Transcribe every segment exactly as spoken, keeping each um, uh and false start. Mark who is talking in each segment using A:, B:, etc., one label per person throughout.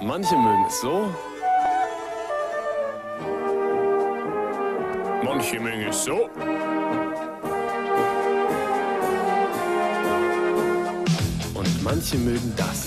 A: Manche mögen es so. Manche mögen es so. Und manche mögen das.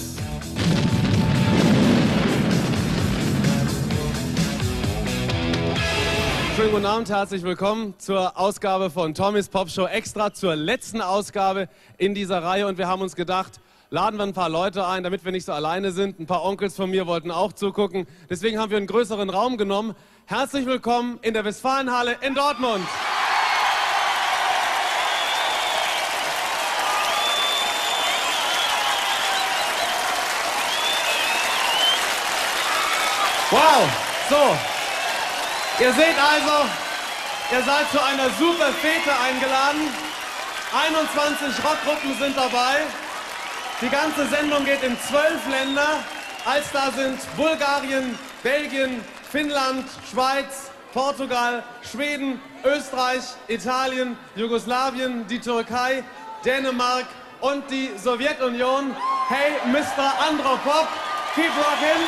A: Schönen guten Abend, herzlich willkommen zur Ausgabe von Tommys Popshow Extra, zur letzten Ausgabe in dieser Reihe. Und wir haben uns gedacht, laden wir ein paar Leute ein, damit wir nicht so alleine sind. Ein paar Onkels von mir wollten auch zugucken. Deswegen haben wir einen größeren Raum genommen. Herzlich willkommen in der Westfalenhalle in Dortmund. Wow, so. Ihr seht also, ihr seid zu einer super Fete eingeladen. einundzwanzig Rockgruppen sind dabei. Die ganze Sendung geht in zwölf Länder. Als da sind Bulgarien, Belgien, Finnland, Schweiz, Portugal, Schweden, Österreich, Italien, Jugoslawien, die Türkei, Dänemark und die Sowjetunion. Hey, Mister Andropop, keep rockin'.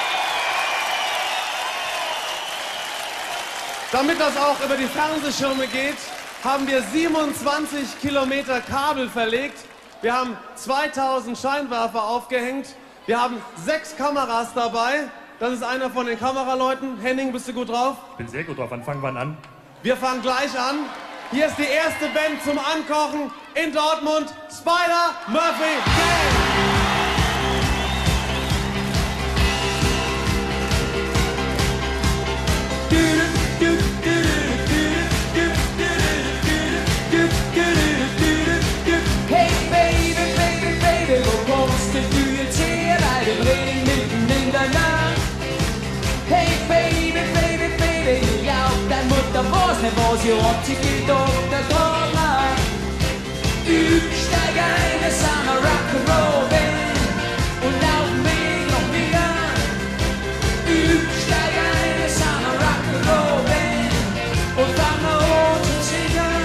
A: Damit das auch über die Fernsehschirme geht, haben wir siebenundzwanzig Kilometer Kabel verlegt. Wir haben zweitausend Scheinwerfer aufgehängt. Wir haben sechs Kameras dabei. Das ist einer von den Kameraleuten. Henning, bist du gut drauf?
B: Ich bin sehr gut drauf. Wann fangen wir an?
A: Wir fangen gleich an. Hier ist die erste Band zum Ankochen in Dortmund. Spider Murphy Gang.
C: Was ihr habt, sie geht auf der Corner. Steig ein, wir sind eine Rock'n'Roll-Band und laufen Weg noch mehr. Steig ein, wir sind eine Rock'n'Roll-Band und fangen an zu singen.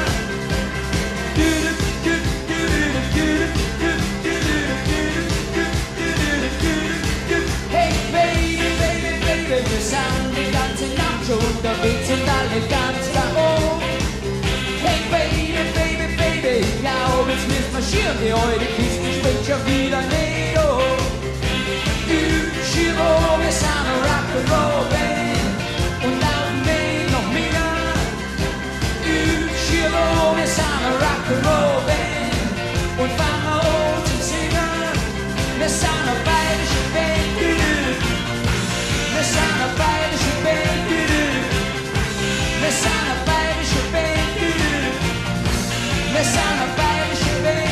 C: Hey Baby, Baby, Baby, wir sind die ganze Nacht schon unterwegs und alle ganz marschieren die heute Kiste, springt schon wieder nicht hoch. Chiro, wir sind eine Rock'n'Roll-Band und laufen Weg noch mehr. Chiro, wir sind eine Rock'n'Roll-Band und fangen an zu singen. Wir sind eine bayerische Band, wir sind eine bayerische Band, wir sind eine bayerische Band, wir sind eine bayerische Band.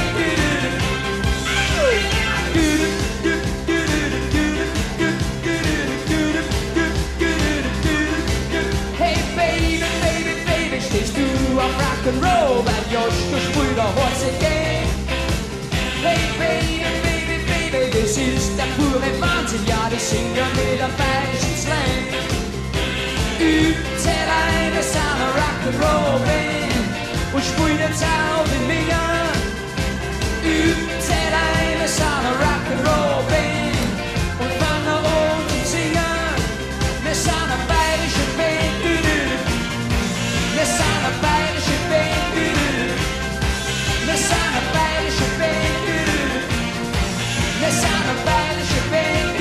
C: Rock'n'Roll, weil Josh Brüder Horse Gang. Hey Baby, Baby, Baby, das ist der pure Wahnsinn, ja, die singen mit der bayerischen Slang. Zähl ein, wir sind eine Rock'n'Roll-Band und spielen jetzt auch in Mega. Zähl ein, wir sind eine Rock'n'Roll-Band und fangen an zu singen. Wir sind eine bayerische Band, wir sind eine bayerische Band, wir sind eine bayerische Band, wir sind eine bayerische Band.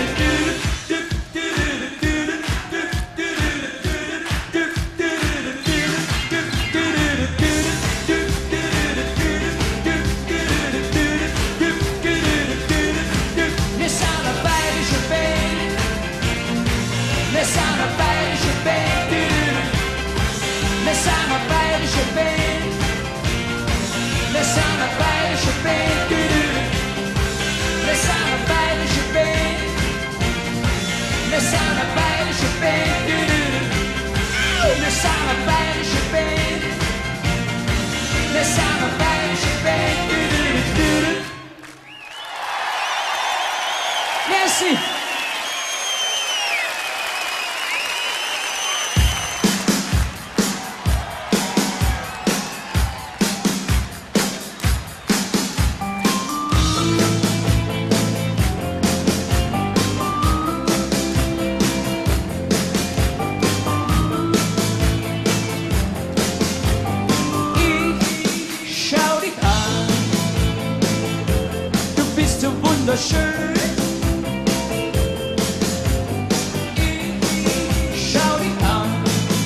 C: Merci. wunderschön. Ich schau dich an,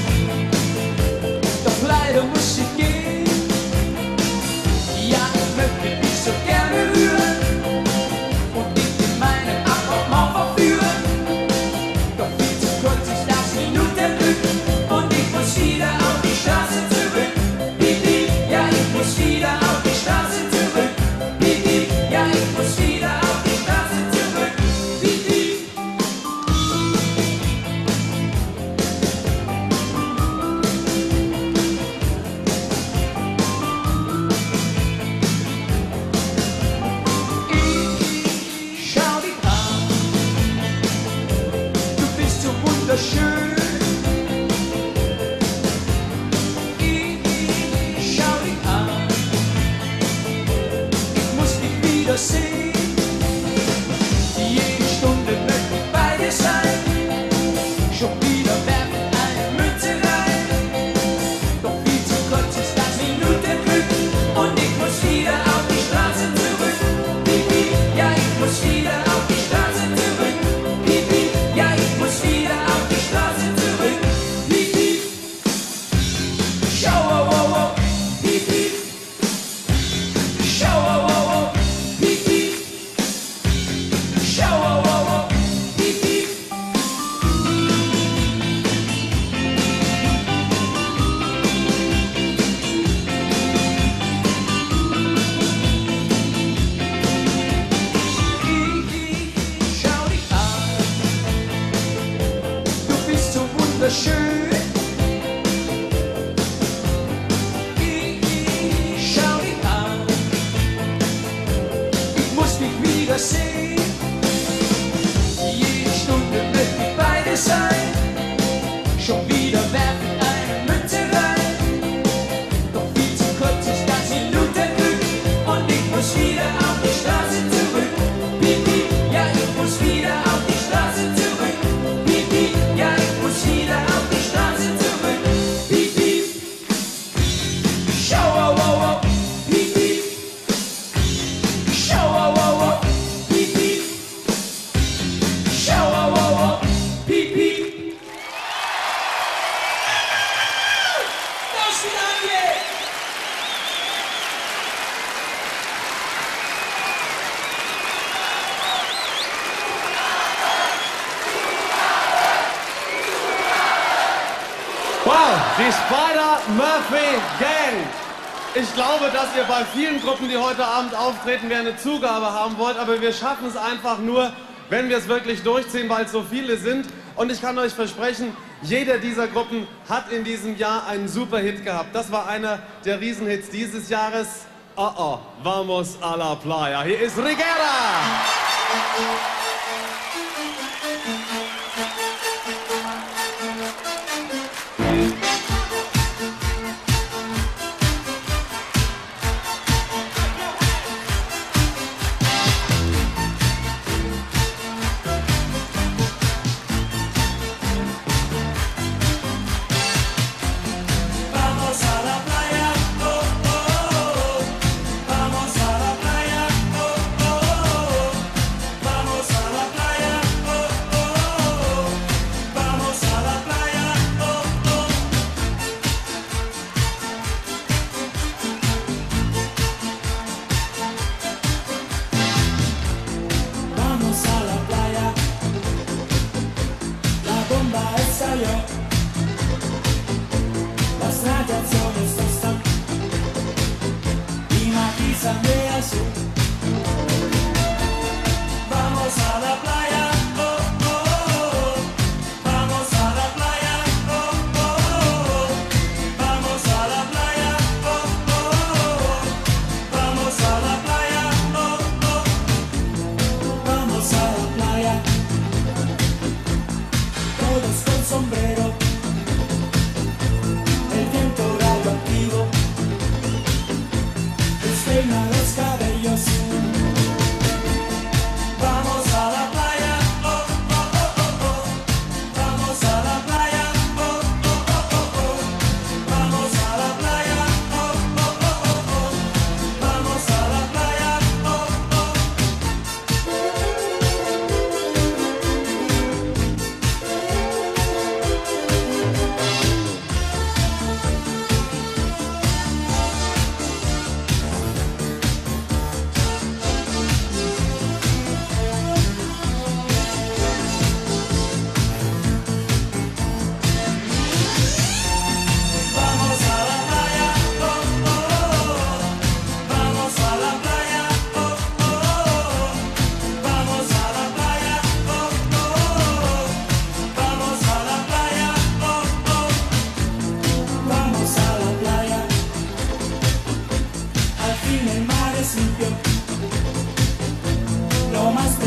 C: doch leider muss ich gehen. Ja, ich möchte dich so gerne rühren und dich in meinen Appartement verführen. Doch viel zu kurz ist das Minutenglück und ich muss wieder auf die Straße zurück. Piep, piep, ja, ich muss wieder auf die Straße zurück. Piep, piep, ja, ich muss wieder auf die Straße zurück. Piep, piep. Ich schau dich an, du bist so wunderschön. Ich schau dich an, ich muss dich wiedersehen. Jede Stunde möchte ich bei dir sein. Schon wieder werf ich eine Münze rein. Doch viel zu kurz ist das Minutenglück und ich muss wieder auf die Straße zurück. Piep, piep, ja, ich muss wieder auf die Straße zurück. Piep, piep, ja, ich muss wieder auf die Straße zurück. Piep, piep. Schau, wow, wow, wow. Piep, piep. Schau, wow, wow, wow. Piep, piep. Schau, wow, wow, wow. Piep, piep. Ich schau dich an, du bist so wunderschön. Ich schau dich an, ich muss dich wiedersehen. Jede Stunde möchte ich bei dir sein. Schon wieder werf ich eine Münze rein. Doch viel zu kurz ist das Minutenglück und ich muss wieder auf die Straße zurück. Piep, piep, ja, ich muss wieder auf die Straße zurück. Piep, piep, ja, ich muss wieder auf die Straße zurück. Piep, piep. Schau, wow, wow, wow. Piep, piep. Schau, wow, wow, wow. Piep, piep. Schau, wow, wow, wow. Piep, piep. До свидания.
A: Wow, die Spider-Murphy Gang. Ich glaube, dass ihr bei vielen Gruppen, die heute Abend auftreten, mehr eine Zugabe haben wollt, aber wir schaffen es einfach nur, wenn wir es wirklich durchziehen, weil es so viele sind. Und ich kann euch versprechen, jede dieser Gruppen hat in diesem Jahr einen super Hit gehabt. Das war einer der Riesenhits dieses Jahres. Oh oh, vamos a la playa. Hier ist Rigera.
B: Vamos a la playa, oh, oh, oh. Vamos a la playa, oh, oh, oh. Vamos a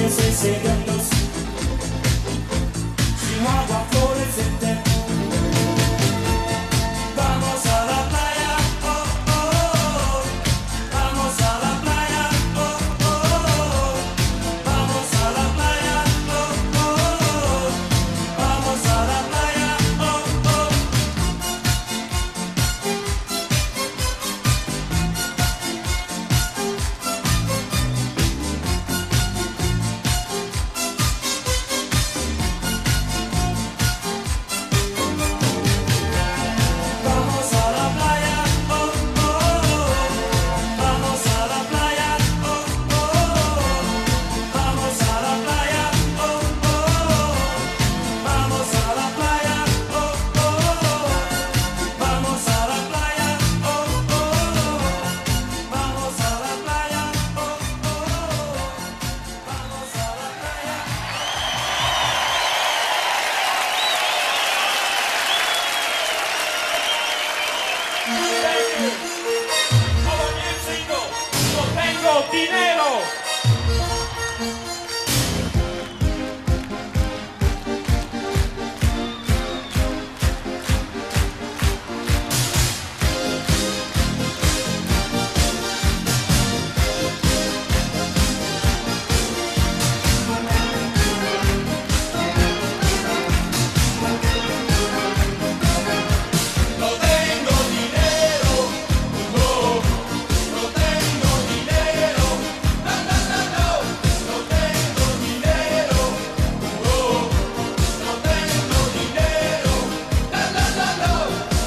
B: dieciséis segundos. Sin agua fluorescente. Vamos a la playa, oh, oh, oh. Vamos a la playa, oh, oh, oh. Vamos a la playa, oh, oh, oh. Vamos a la playa, oh, oh. Vamos a la playa, oh, oh, oh. Vamos a la playa, oh, oh, oh. Vamos a la playa, oh, oh, oh. Vamos a la playa, oh, oh, oh. Vamos a la playa, oh, oh, oh. Vamos a la playa, oh, oh, oh. Vamos a la playa.
C: Todo bien, chico. No tengo dinero.
B: No tengo dinero, no, no tengo dinero, no, no, no, no, no tengo dinero, no, no tengo dinero, no, no, no, no.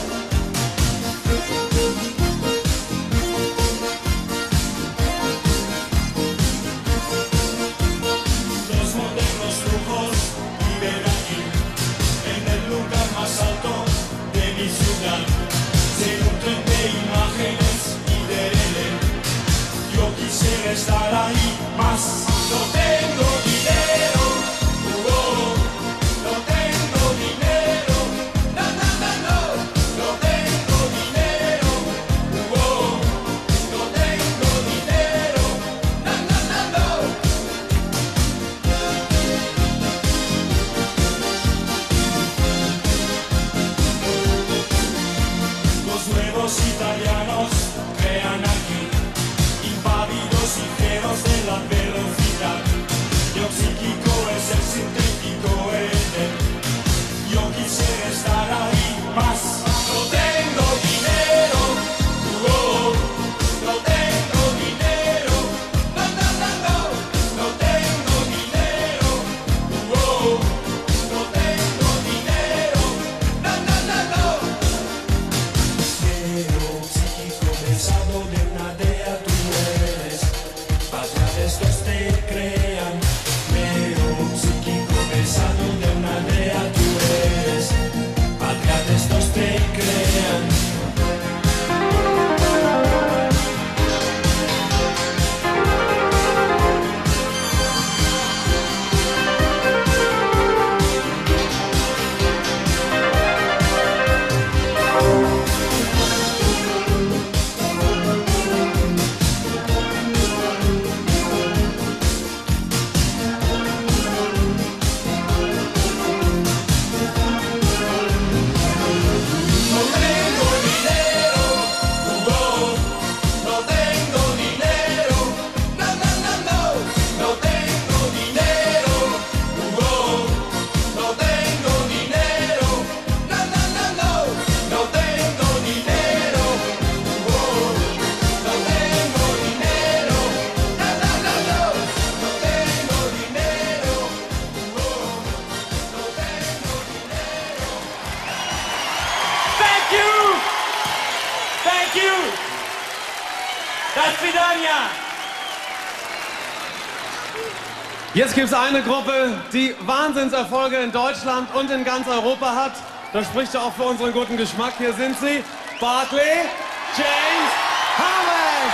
B: Los modernos lujos viven aquí, en el lugar más alto de mi ciudad. Se nutren de imágenes y de Belén. Yo quisiera estar ahí más. No tengo dinero, oh, no tengo dinero, no, no, no, no, no tengo dinero, oh, no tengo dinero, no, no, no, no. Los nuevos italianos crean aquí, impávidos y feroz de la velocidad. Lo psíquico es el sintético Edén. Yo quisiera estar ahí más. No tengo dinero, oh, no tengo dinero, no, no, no, no, no tengo dinero, oh, no tengo dinero, no, no, no, no. Pero psíquico pesado de una dea tú eres, patria de estos te crean. Pero psíquico pesado de una dea tú eres, patria de estos te crean. No tengo dinero, oh, no tengo dinero, no, no, no, no, no tengo dinero, oh, no tengo dinero, no, no, no, no, no tengo dinero, oh, no tengo dinero, no, no, no, no, no tengo dinero, oh, no tengo dinero.
C: Thank you. Thank you. Das Vidania.
A: Jetzt gibt es eine Gruppe, die Wahnsinnserfolge in Deutschland und in ganz Europa hat. Das spricht ja auch für unseren guten Geschmack. Hier sind sie, Barclay James Harvest.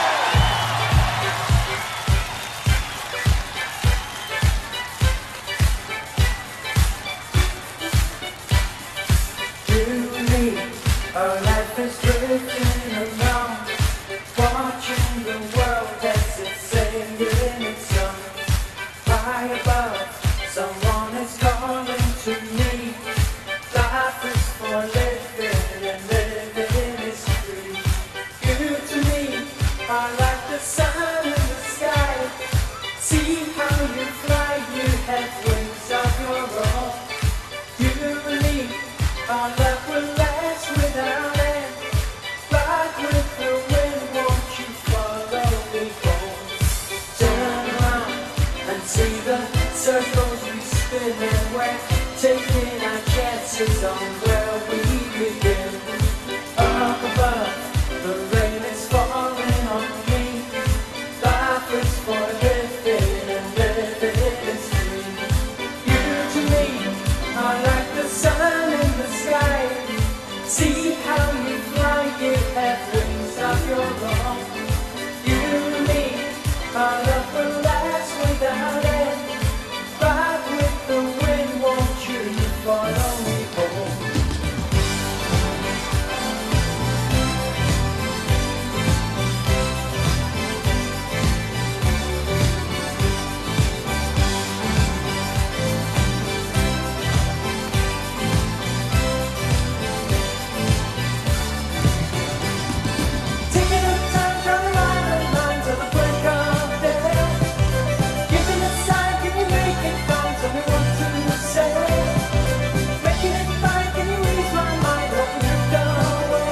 D: You lead a life that's drifting along, watching the world as it's sailing in its own. Fire
C: circles we spin and we're taking our chances on where we begin. Up above, the rain is falling on me. Life is for living and living is free. You to me are like the sun in the sky. See how you fly, you have wings of your own. You and me, our love will last without end. Ride with the wind, won't you follow me home? Taking the time, drawing line line to the break of day. Giving a sign, can you make it fine? Tell me what to say. Making it fine, can you ease my mind? Let me drift away.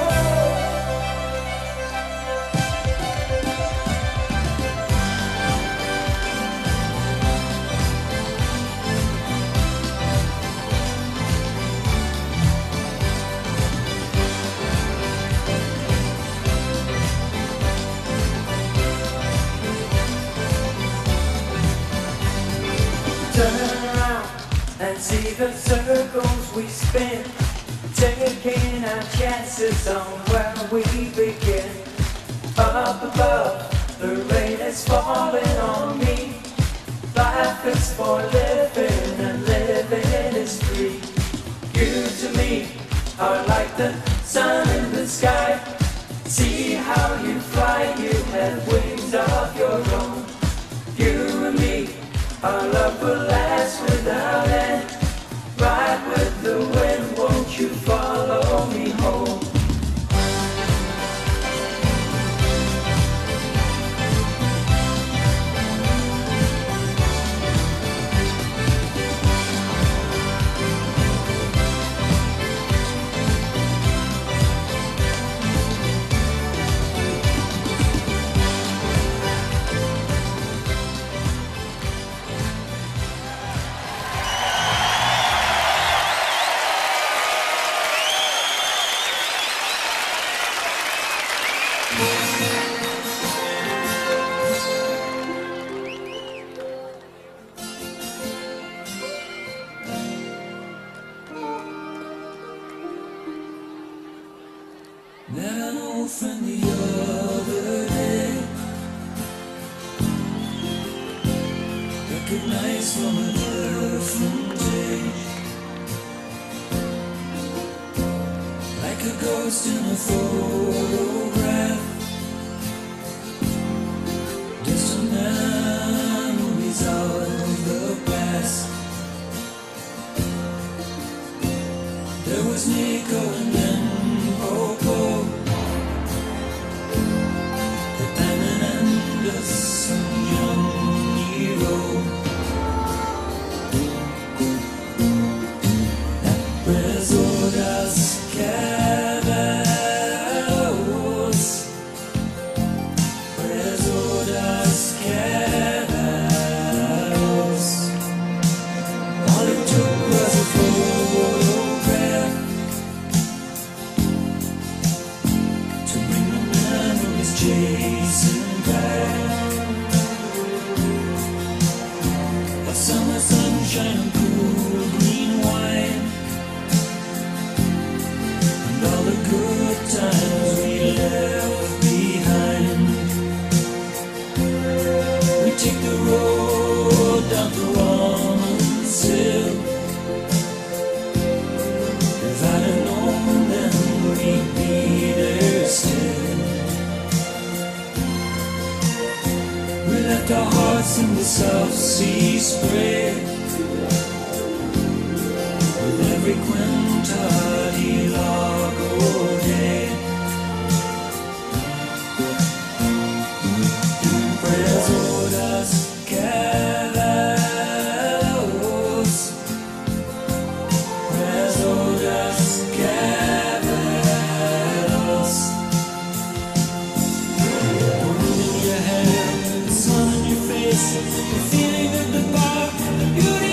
C: Turn around and see the circles we spin, taking our chances on where we begin. Up above, the rain is falling on me. Life is for living and living is free. You to me are like the sun in the sky. See how you fly, you have wings of your own. You and me, our love will last without end. Ride with the wind, won't you follow me home?
E: Met an old friend the other day, recognized from a different age, like a ghost in a photograph. Distant memories of the past. There was Nico and then Popo, the Diamond Anderson, John Nero, Las Horas Caballos, Las Horas Caballos. All it took was a photograph to bring the memories chasing back. A summer sunshine and cool green wine, and all the good times we left behind. We take the road down to Romans-Hill. If I'd have known then we'd be there still. We left our hearts in the South Sea spray, with every Quintadi Lago day. Tres horas Caballos, Tres horas Caballos. The wind in your hair, the sun in your face, the feeling of the bar, the beauty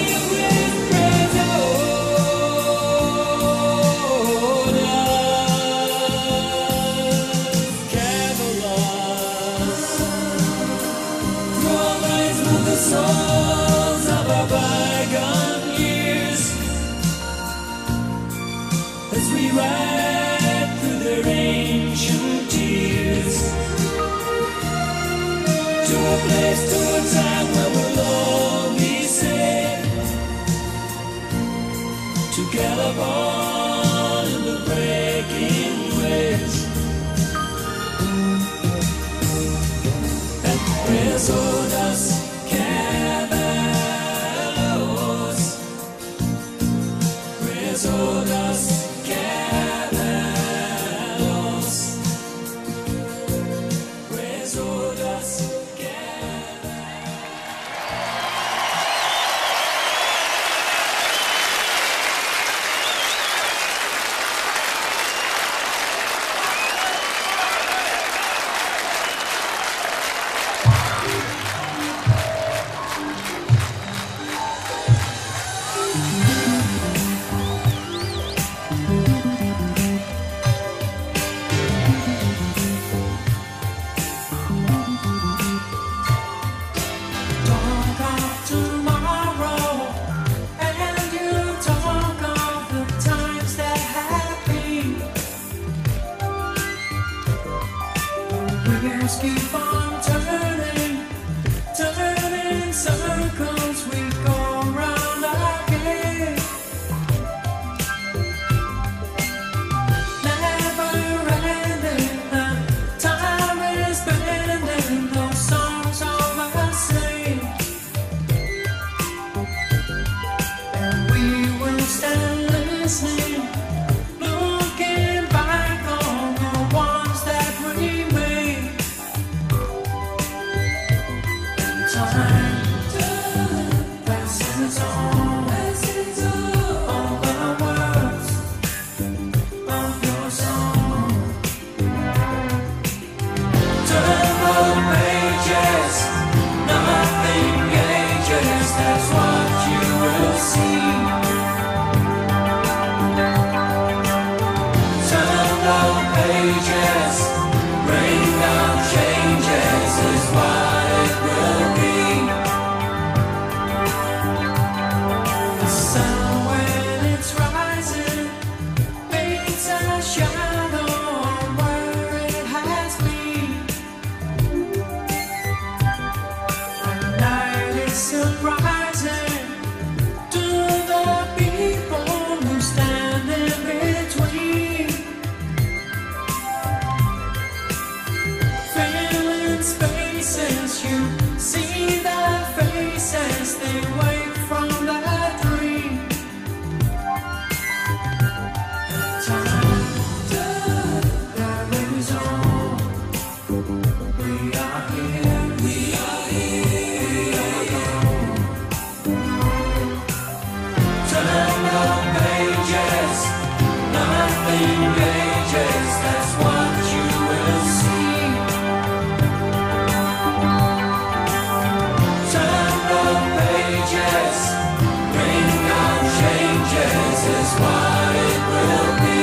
E: souls of our bygone years as we ride through their ancient tears to a place, to a time where we'll all be safe to gallop on in the breaking waves. Resodas caballos, resodas caballos, resodas keep on turning, turning circles, we go round again. Never ending, the time is bending, those songs are the same. And we will stand listening, looking back on the ones that remain. Time passes on, passes on the words of your song. Turn the pages, nothing ages, that's what you will see. Turn the pages, bring down changes is what it will be. The sun when it's rising paints a shadow on where it has been. And night is surprising to the people who stand in between. Filling spaces, you see their faces, they wake from their dream. Time, there is all. We are here, we are here, we are gone. Turn the pages, nothing ages, that's what you will see. Turn the pages, bring on changes is what it will be.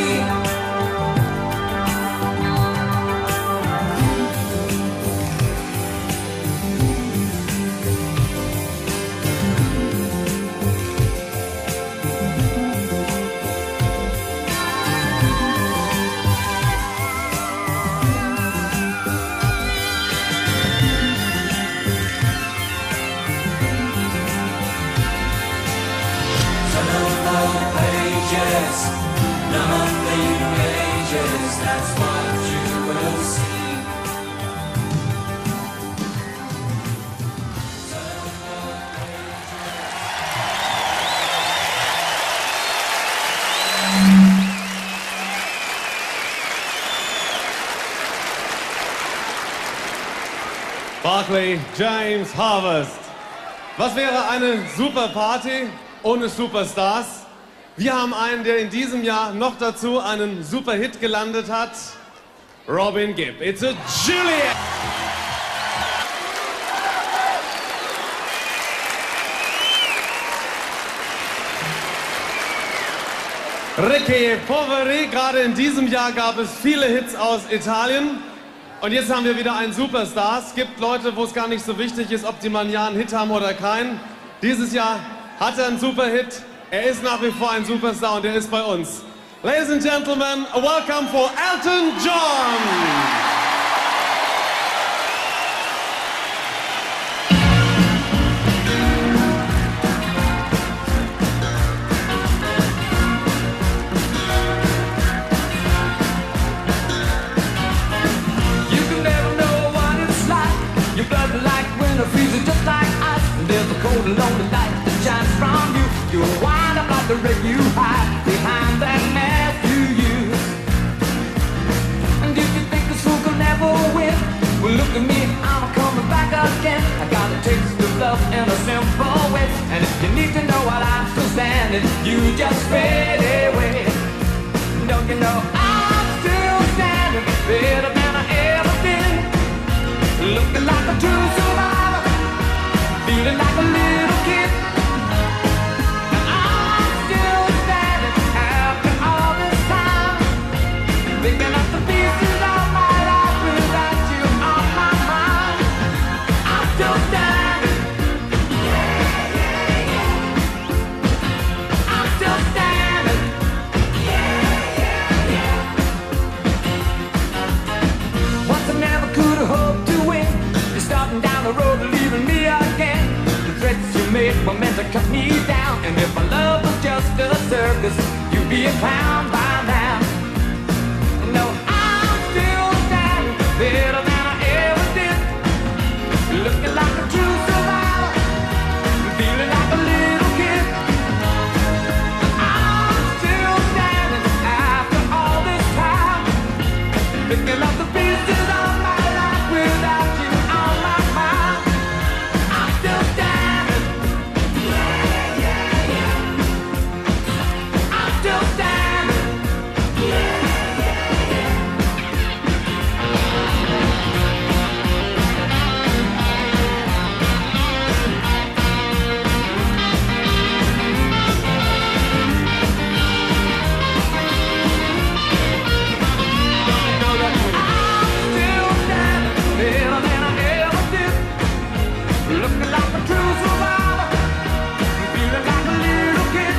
E: Turn the pages, nothing ages, that's what you will see.
A: Barclay James Harvest. Was wäre eine super Party ohne Superstars? Wir haben einen, der in diesem Jahr noch dazu einen super Hit gelandet hat. Robin Gibb. It's a Juliet. Ricky Poveri. Gerade in diesem Jahr gab es viele Hits aus Italien. Und jetzt haben wir wieder einen Superstar. Es gibt Leute, wo es gar nicht so wichtig ist, ob die mal ein Jahr einen Hit haben oder keinen. Dieses Jahr hat er einen Superhit. Er ist nach wie vor ein Superstar und er ist bei uns. Ladies and gentlemen, a welcome for Elton John.
C: Freezing just like ice, and there's a cold and lonely light that shines from you. You wind up like the ray you hide behind that mask you use. And if you think this fool could never win, well look at me, I'm coming back again. I got a taste of love in a simple way, and if you need to know what I'm still standing, you just fade away. Don't you know I'm still standing, better than I ever been, looking like a true survivor, feeling like a little kid. And I'm still standing after all this time, picking up the pieces of my life without you on my mind. I'm still standing. Yeah, yeah, yeah. I'm still standing. Yeah, yeah, yeah. Once I never could have hoped to win. You're starting down the road and leaving me again. The threats you made were meant to cut me down, and if my love was just a circus, you'd be a clown by now. No, I'm still standing better than I ever did, looking like a true survivor, feeling like a little kid. I'm still standing after all this time, picking up the pieces of my life without you on my mind. I'm still standing. Yeah, yeah, yeah. I'm still standing. Yeah, yeah, yeah. Know that I'm still standing better than I ever did, looking like a true survivor, feeling like a little kid.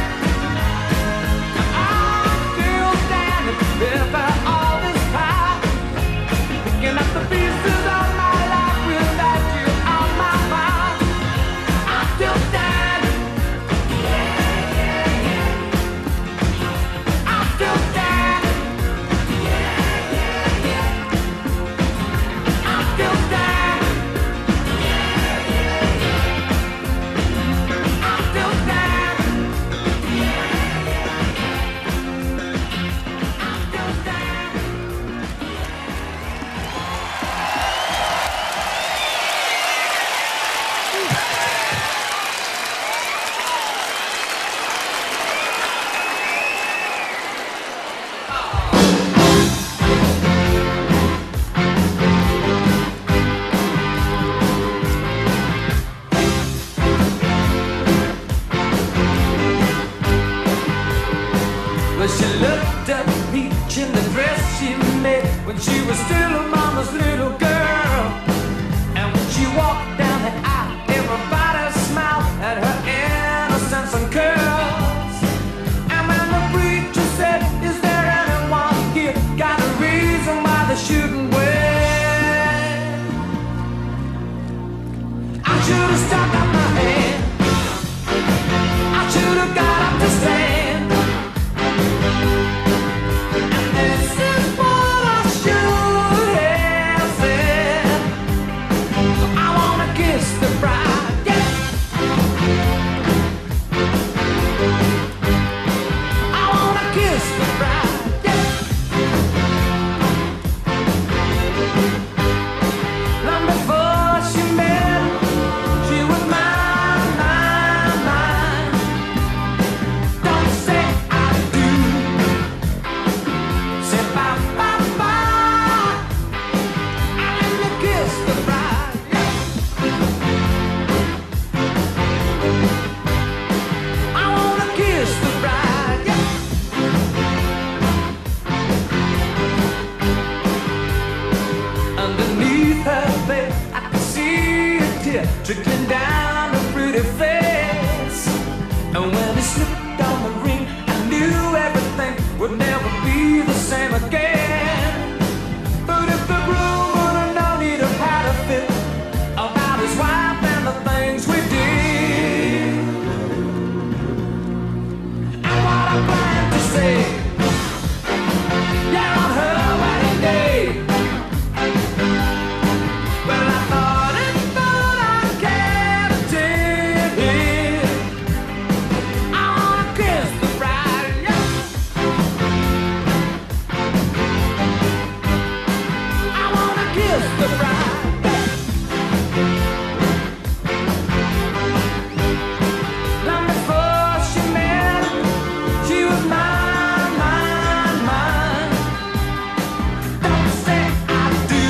C: I'm still standing after all this time, picking up the pieces of my life without you on my mind. I'm still standing. Yeah, yeah, yeah. I'm still standing. Yeah, yeah, yeah. I'm still standing. Yeah, yeah, yeah. I'm still standing. Yeah, yeah, yeah. I'm still standing. Well, she looked up peach in the dress she made when she was still a mama's little girl. And when she walked down the aisle, everybody smiled at her innocence and curls. And when the preacher said, "Is there anyone here got a reason why they shouldn't wait?" I should have stuck up my hand. I should have got up to stand. This is what I should have said. I wanna kiss the bride, yeah. I wanna kiss the bride, yeah. Long before she met, she was mine. pretty face. And when he slipped on the ring, I knew everything would never be the same again. But if the groom would have known, he'd have had a fit about his wife and the things we did. And what I plan to say, yeah, on her wedding day. Well, I thought it thought I cared a tin. I wanna kiss the bride, yeah. I wanna kiss the bride, yeah. Long before she met him, she was mine, mine, mine. Don't say I do.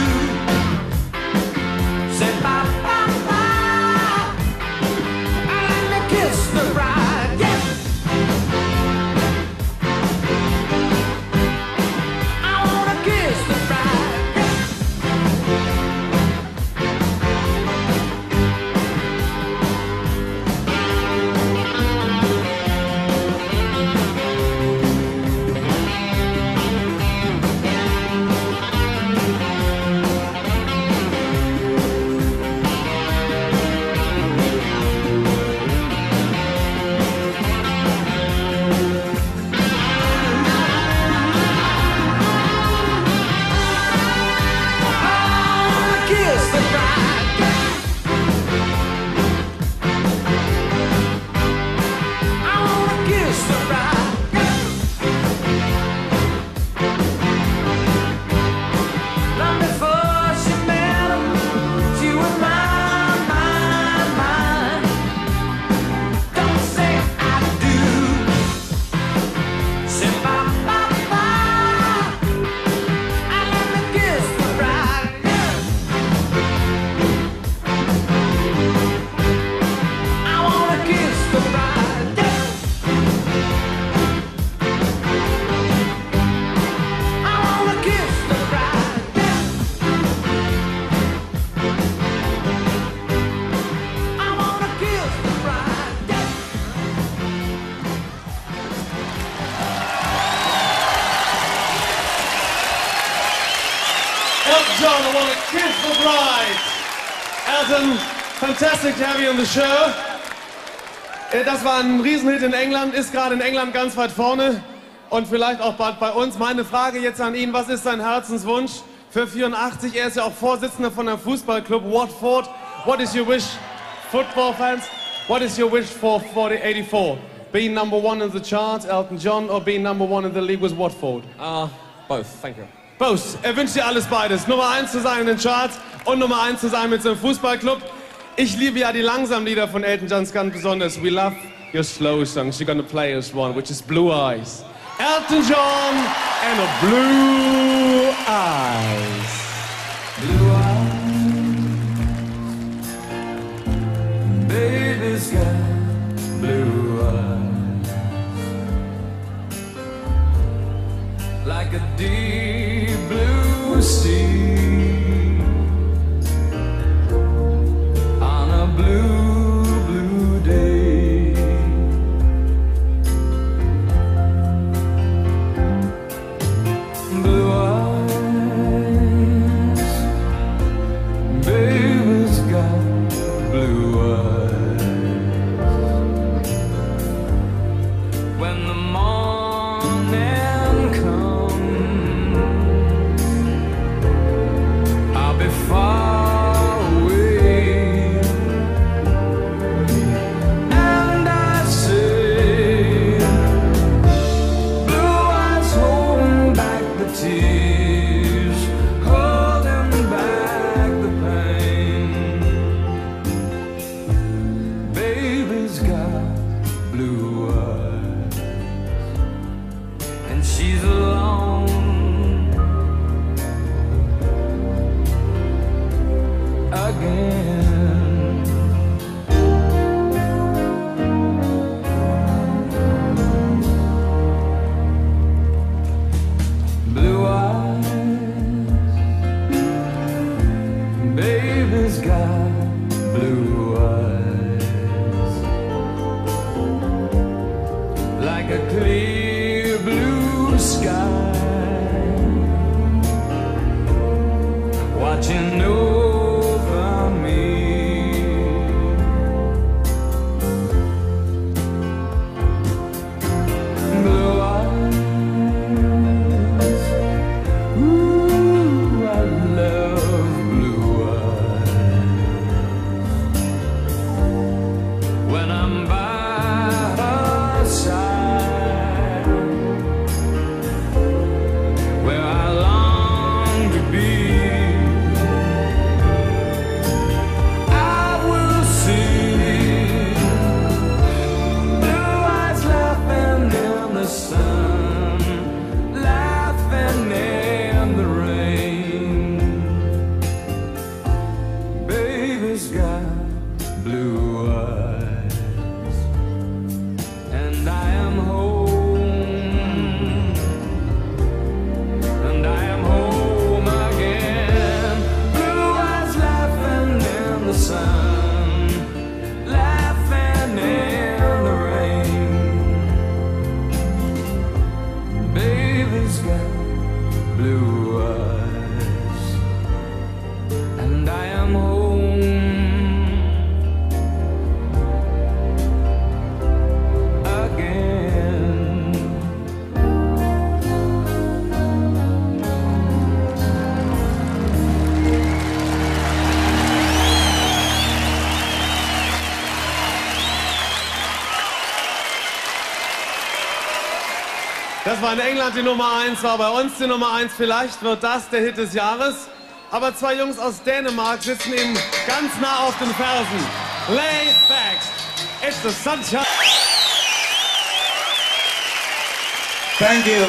C: Say bye, bye, bye. And let me kiss the bride, yeah. I wanna kiss the bride, yeah.
A: Elton John, I want to kiss the bride. Elton, fantastic to have you on the show. Äh, Das war ein Riesenhit in England, ist gerade in England ganz weit vorne und vielleicht auch bald bei uns. Meine Frage jetzt an ihn, was ist sein Herzenswunsch für vierundachtzig? Er ist ja auch Vorsitzender von einem Fußballclub Watford. What is your wish, football fans? What is your wish for forty eighty-four? Being number one in the charts, Elton John, or being number one in the league with Watford?
F: Uh, both, thank you.
A: Both. Er wünscht dir alles beides. Nummer eins zu sein in den Charts und Nummer eins zu sein mit seinem Fußballclub. Ich liebe ja die langsamen Lieder von Elton John ganz besonders. We love your slow songs. You're gonna play us one, which is Blue Eyes. Elton John and a Blue Eyes.
C: Blue eyes, baby's got blue eyes, like a deep blue sea on a blue, blue day. Blue eyes, baby's got blue eyes. When the morning comes, I'll be far away, and I say, blue eyes holding back the tears, holding back the pain. Baby's got blue eyes, and she's alone again. Blue eyes, baby's got blue eyes.
A: Das war in England die Nummer eins, war bei uns die Nummer eins. Vielleicht wird das der Hit des Jahres. Aber zwei Jungs aus Dänemark sitzen ihm ganz nah auf den Fersen. Lay back, it's the sunshine.
G: Thank you.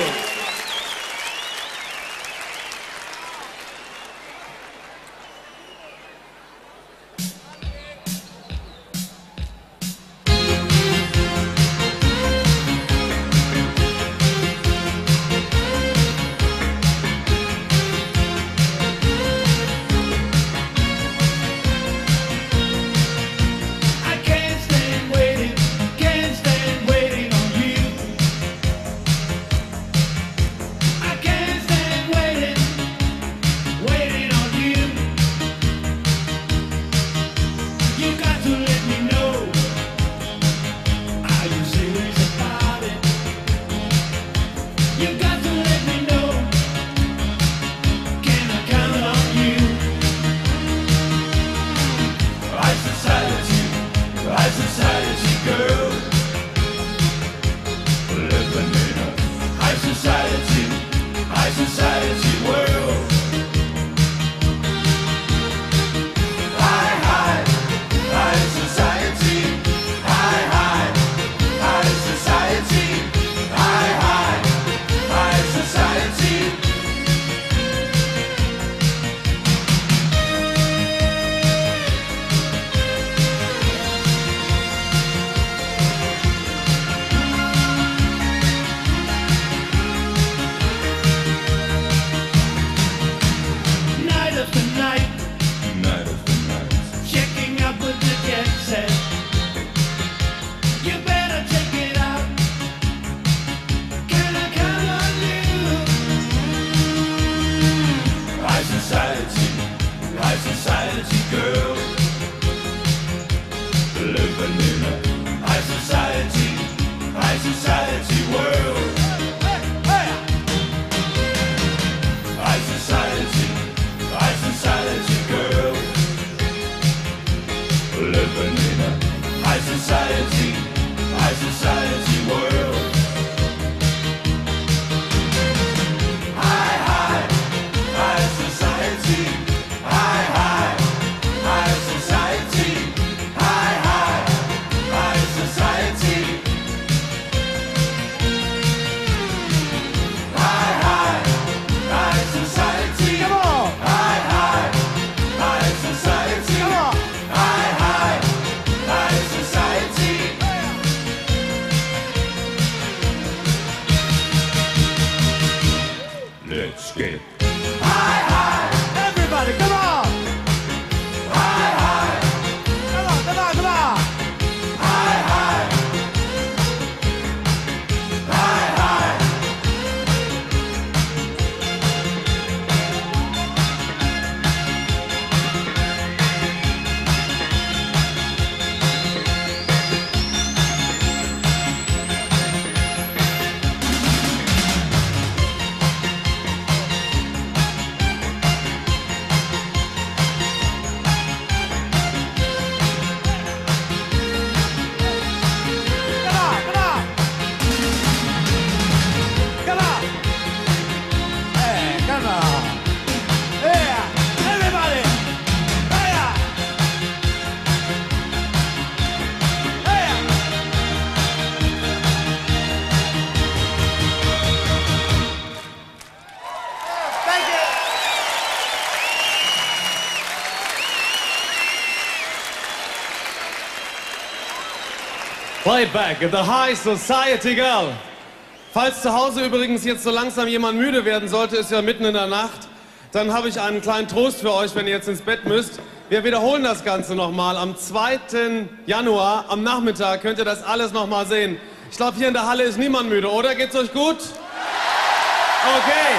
A: Playback, the High Society Girl. Falls zu Hause übrigens jetzt so langsam jemand müde werden sollte, ist ja mitten in der Nacht, dann habe ich einen kleinen Trost für euch, wenn ihr jetzt ins Bett müsst. Wir wiederholen das Ganze nochmal. Am zweiten Januar, am Nachmittag, könnt ihr das alles nochmal sehen. Ich glaube, hier in der Halle ist niemand müde, oder? Geht's euch gut? Okay.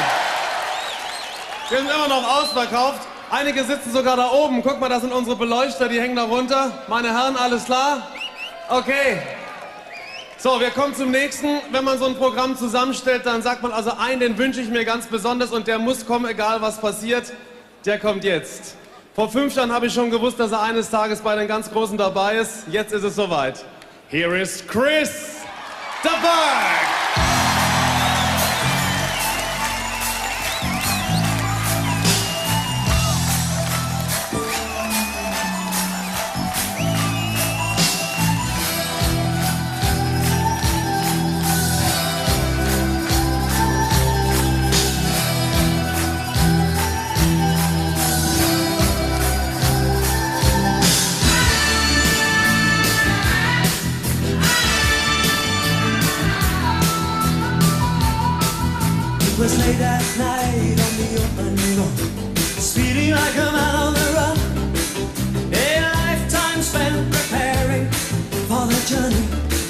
A: Wir sind immer noch ausverkauft. Einige sitzen sogar da oben. Guck mal, das sind unsere Beleuchter, die hängen da runter. Meine Herren, alles klar? Okay. So, wir kommen zum nächsten. Wenn man so ein Programm zusammenstellt, dann sagt man also, einen, den wünsche ich mir ganz besonders und der muss kommen, egal was passiert. Der kommt jetzt. Vor fünf Jahren habe ich schon gewusst, dass er eines Tages bei den ganz Großen dabei ist. Jetzt ist es soweit. Here is Chris de Burgh.
C: was late at night on the open road, speeding like a man on the run. A lifetime spent preparing for the journey.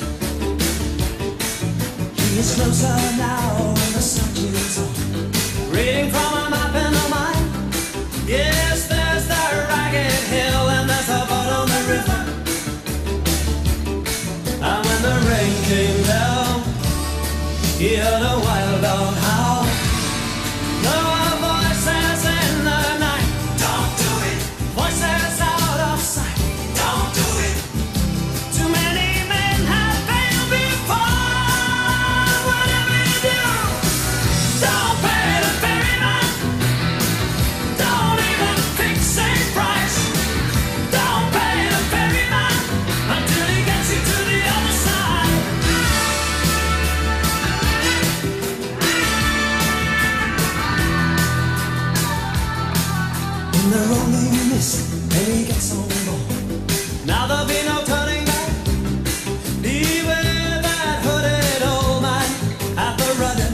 C: He is closer now and the searching's on, reading from a map in the mind. Yes, there's the ragged hill and there's a boat on the river. And when the rain came down, he heard a wild dog howl. There were voices in the night. Don't do it. Voices out of sight. Don't do it. Too many men have failed before. Whatever you do, don't pay the ferryman. Don't even fix a price. Don't pay the ferryman until he gets you to the other side. In the rolling mist, when he gets on board, now there'll be no turning back. Beware that hooded old man at the rudder.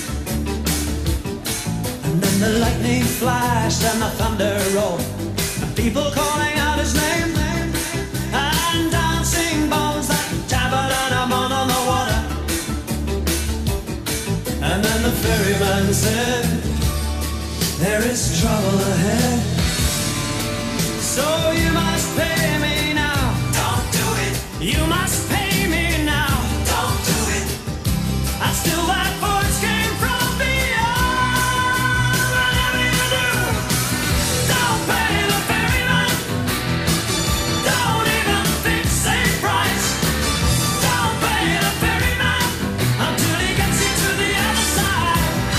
C: And then the lightning flashed and the thunder rolled, and people calling out his name, and dancing bones that jabbered and a moan on the water. And then the ferryman said, there is trouble ahead. So you must pay me now. Don't do it. You must pay me now. Don't do it. And still that voice came from beyond. Whatever you do, don't pay the ferryman. Don't even fix a price. Don't pay the ferryman until he gets you to the other side.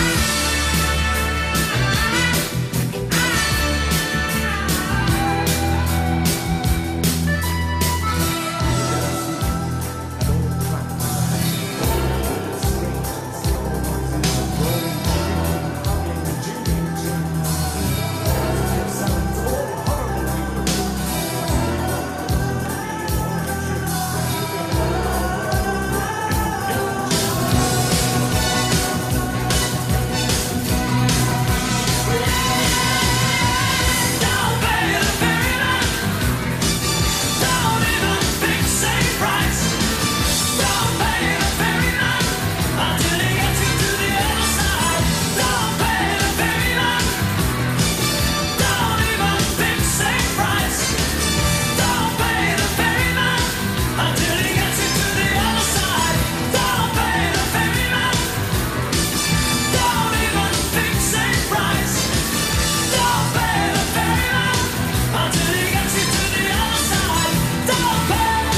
C: Don't pay the ferryman. Don't even fix a price. Don't pay the ferryman until he gets you to the other side. Don't pay the ferryman. Don't even fix a price. Don't pay the ferryman until he gets you to the other side. Don't pay the ferryman. Don't even fix a price. Don't pay the ferryman until he gets you to the other side. Don't pay the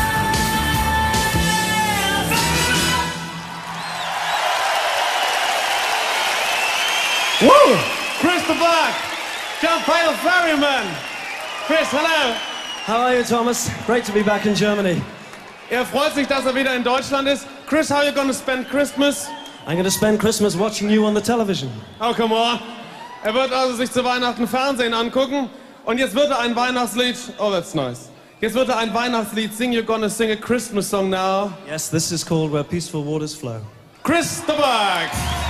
C: ferryman.
A: Woo! Chris the Black, Can't Pay the Ferryman. Chris, hello.
C: How are you, Thomas? Great to be back in Germany.
A: Er freut sich, dass er wieder in Deutschland ist. Chris, how are you going to spend Christmas?
C: I'm going to spend Christmas watching you on the television.
A: Oh, come on. Er wird also sich zu Weihnachten Fernsehen angucken. Und jetzt wird er ein Weihnachtslied. Oh, that's nice. Jetzt wird er ein Weihnachtslied singen. You're gonna sing a Christmas song now.
C: Yes, this is called Where Peaceful Waters Flow.
A: Chris the Black.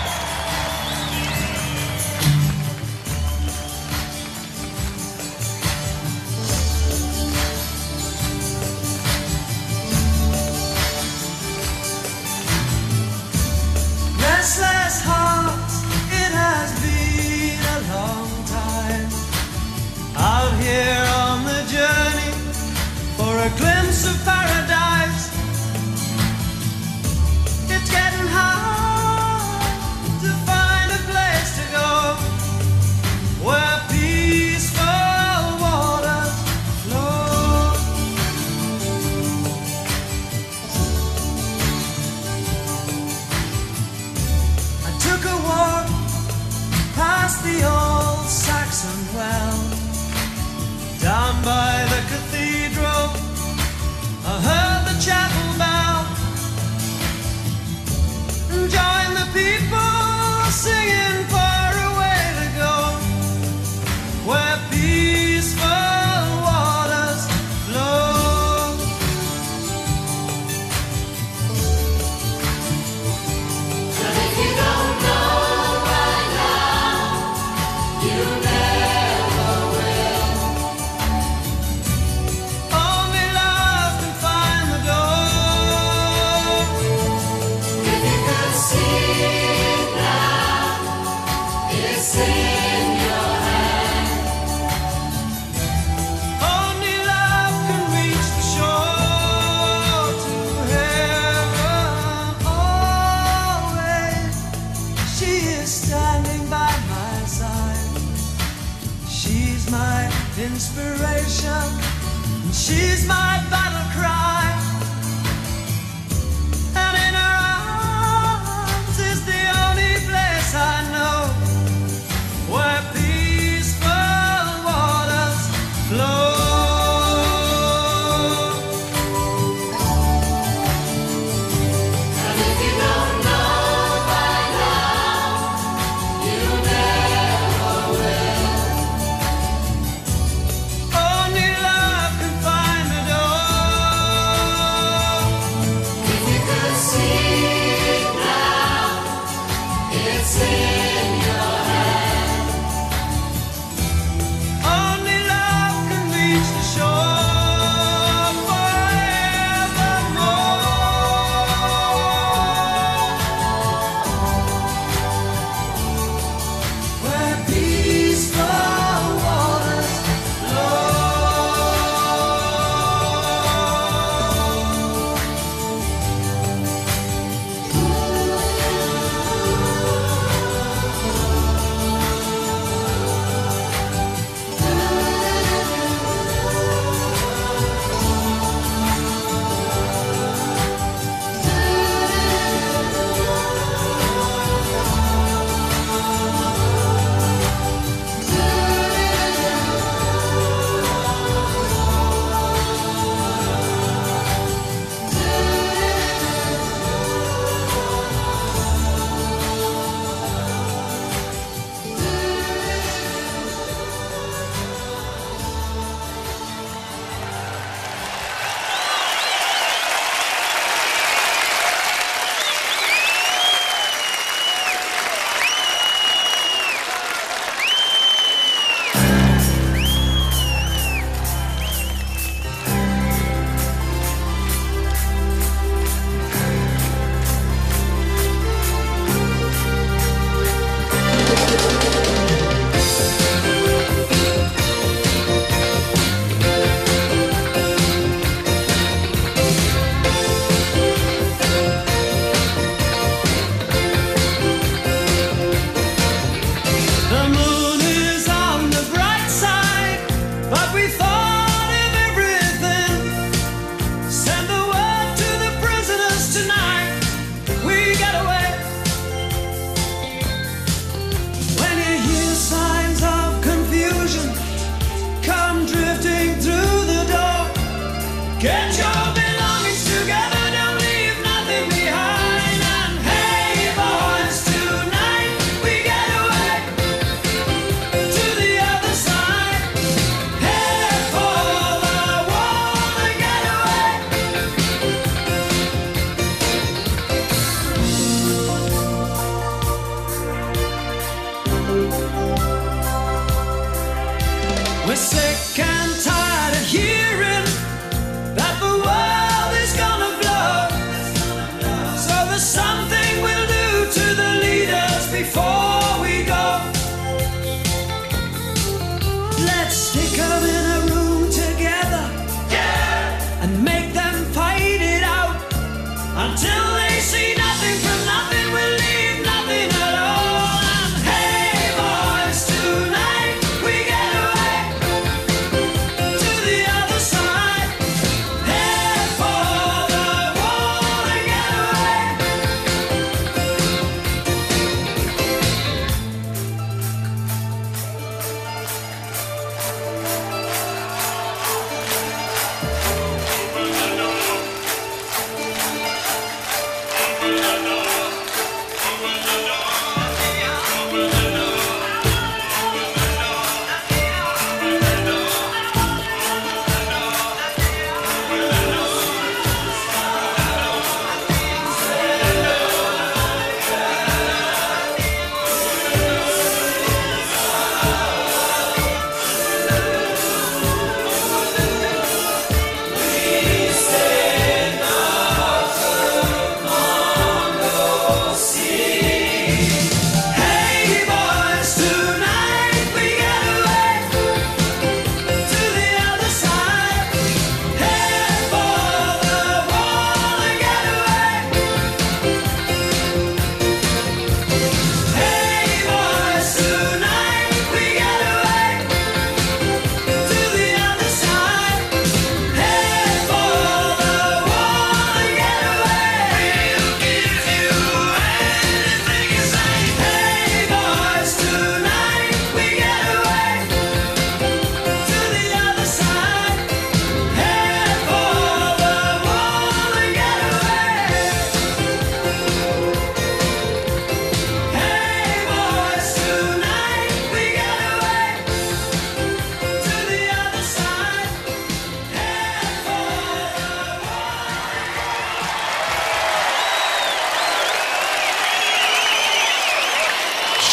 C: Restless heart, it has been a long time out here on the journey for a glimpse of paradise. It's getting hard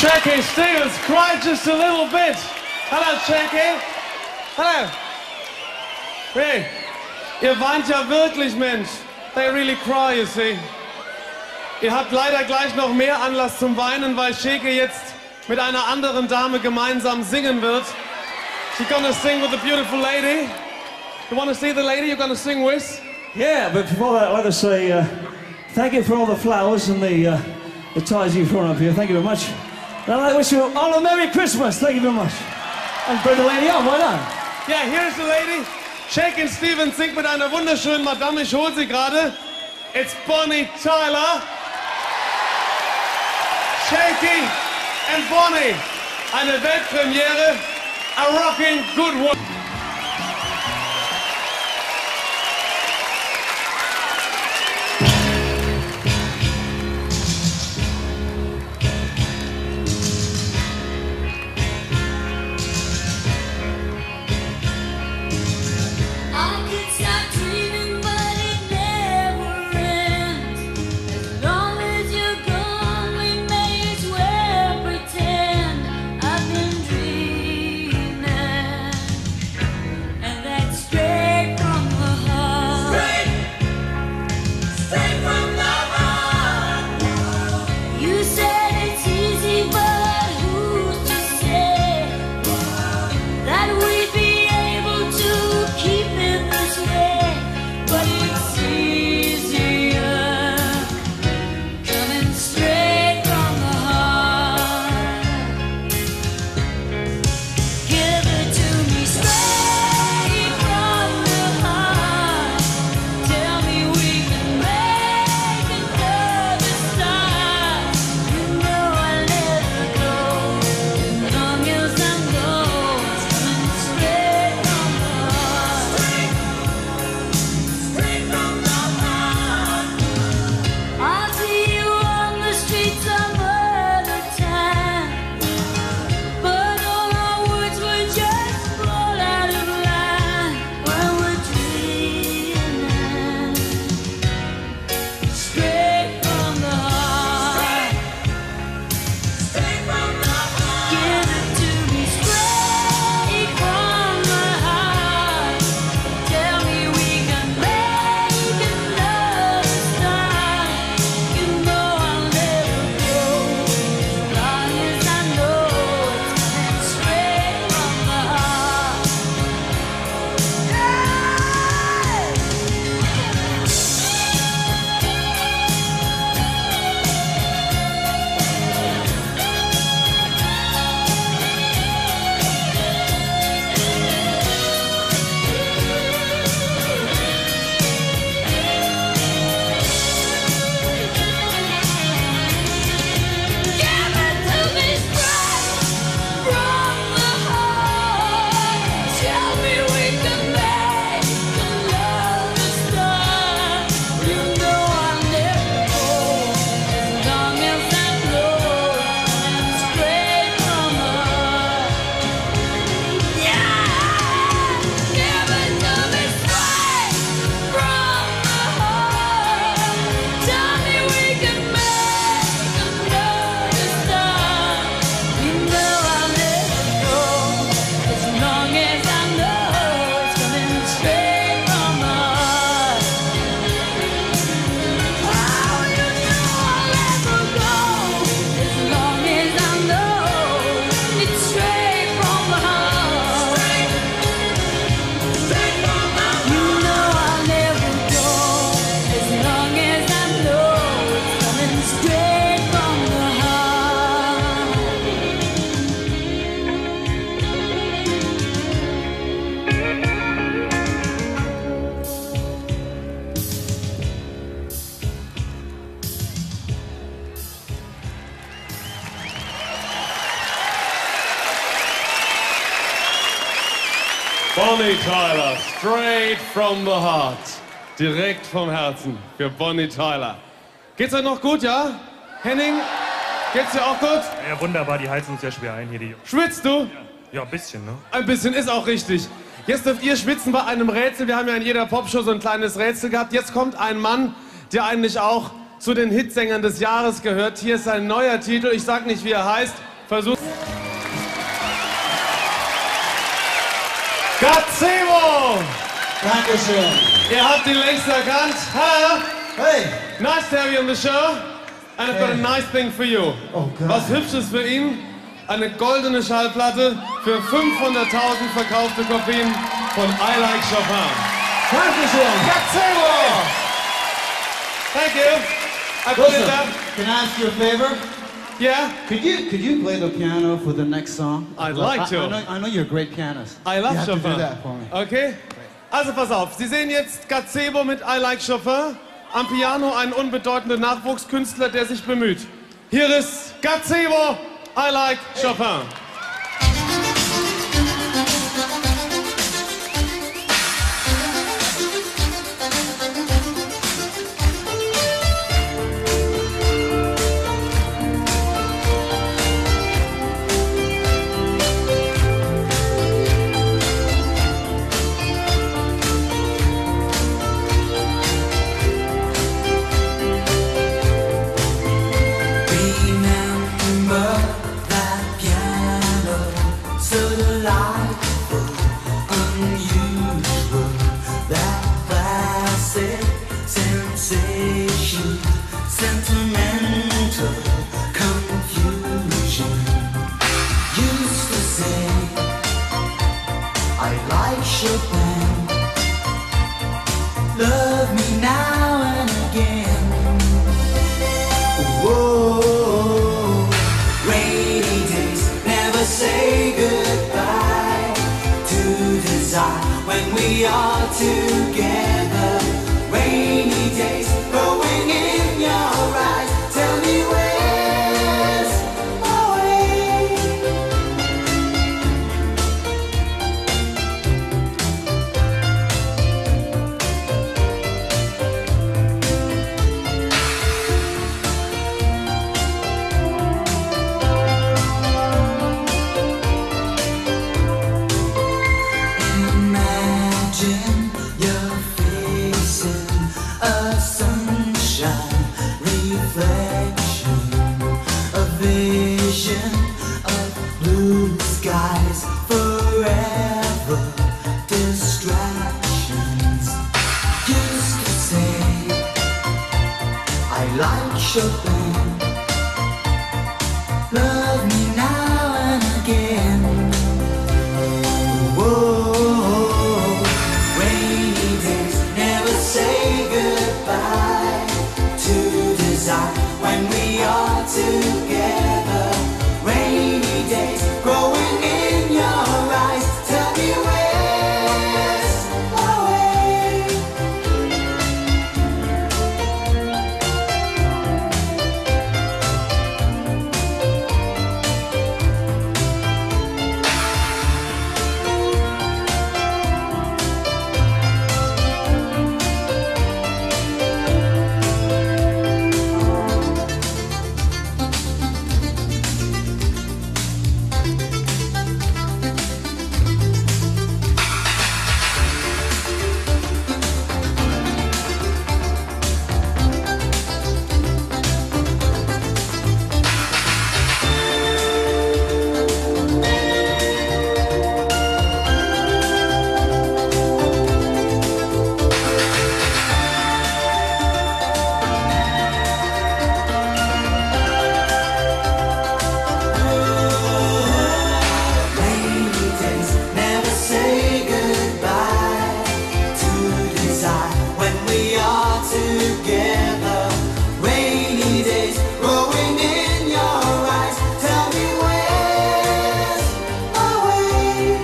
A: Jackie Stevens, cry just a little bit. Hello, Jackie. Hello. Hey, ihr weint ja wirklich, Mensch. They really cry, you see. Ihr habt leider gleich noch mehr Anlass zum Weinen, weil Sheke jetzt mit einer anderen Dame gemeinsam singen wird. She's gonna sing with a beautiful lady. You wanna see the lady you're gonna sing with?
H: Yeah, but before that, I'd like to say uh, thank you for all the flowers and the, uh, the ties you've thrown up here. Thank you very much. And I'd like to wish you all a Merry Christmas. Thank you very much. And bring the lady on, why not?
A: Yeah, here's the lady. Shakin' Stevens singt mit einer wunderschönen Madame, ich hol sie gerade. It's Bonnie Tyler. Shaky and Bonnie. Eine Weltpremiere. A rocking good one. Bonnie Tyler, straight from the heart. Direkt vom Herzen für Bonnie Tyler. Geht's euch noch gut, ja? Henning, geht's dir auch gut?
I: Ja, wunderbar, die heizen uns sehr schwer ein hier, die Jungs.
A: Schwitzt du?
I: Ja, ein bisschen, ne?
A: Ein bisschen, ist auch richtig. Jetzt dürft ihr schwitzen bei einem Rätsel. Wir haben ja in jeder Popshow so ein kleines Rätsel gehabt. Jetzt kommt ein Mann, der eigentlich auch zu den Hitsängern des Jahres gehört. Hier ist sein neuer Titel. Ich sag nicht, wie er heißt. Versuch. Gazebo!
G: Dankeschön.
A: Ihr habt ihn längst erkannt. Hello!
G: Hey!
A: Nice to have you on the show. And I've got a nice thing for you.
G: Oh Gott.
A: Was Hübsches für ihn. Eine goldene Schallplatte für fünfhunderttausend verkaufte Kopien von I Like Chopin.
G: Dankeschön.
A: Gazebo! Thank you. I put it
G: Listen,
A: there.
G: can I ask you a favor?
A: Yeah?
G: Could you could you play the piano for the next song?
A: I'd like
G: I,
A: to.
G: I know, I know you're a great pianist.
A: I love
G: you have
A: Chopin.
G: to do that for me.
A: Okay? Also pass auf, Sie sehen jetzt Gazebo mit I Like Chopin. Am Piano ein unbedeutender Nachwuchskünstler, der sich bemüht. Hier ist Gazebo, I Like Chopin.
E: Remember that piano, so delightful, unusual, that classic sensation, sentimental confusion. Used to say, I like Chopin, love me now and again. Whoa, rainy days never say goodbye to desire when we are together. Rainy days growing in your eyes. Tell me where's my way? Imagine you're facing a sunshine reflection, a vision of blue skies, forever distractions. Used to say, I like Chopin, love me now and again. Whoa, rainy days never say goodbye to desire when we are together. Rainy days growing in your eyes. Tell me where's my way? Rainy days never say goodbye to desire when we are together. Rainy days growing in your eyes. Tell me where's my way?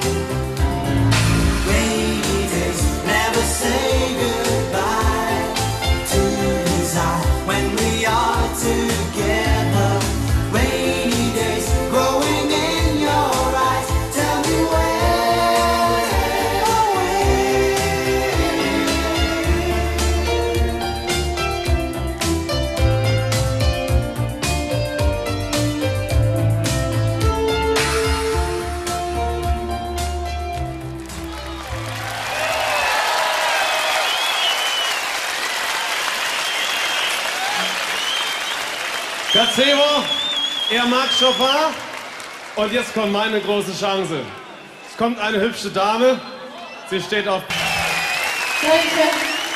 E: Rainy days never say goodbye to desire when we are together. Rainy days growing in your eyes. Tell me where's my way?
A: Gazebo, er mag Chopin, Und jetzt kommt meine große Chance. Es kommt eine hübsche Dame. Sie steht auf...
J: Danke.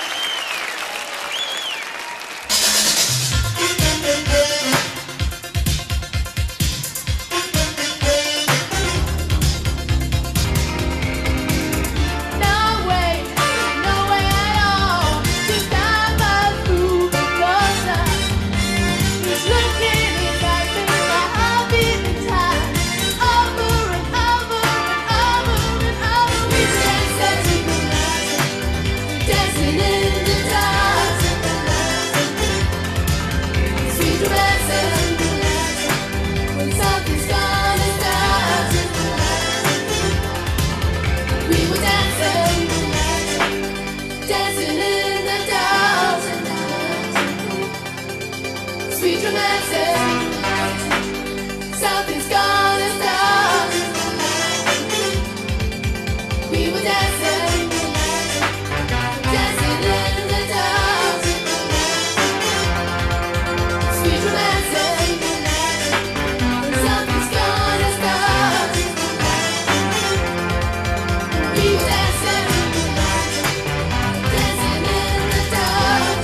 K: Something's gonna stop. We were dancing, dancing in the dark. Sweet romancing. Something's gonna stop. We were dancing, dancing in the dark.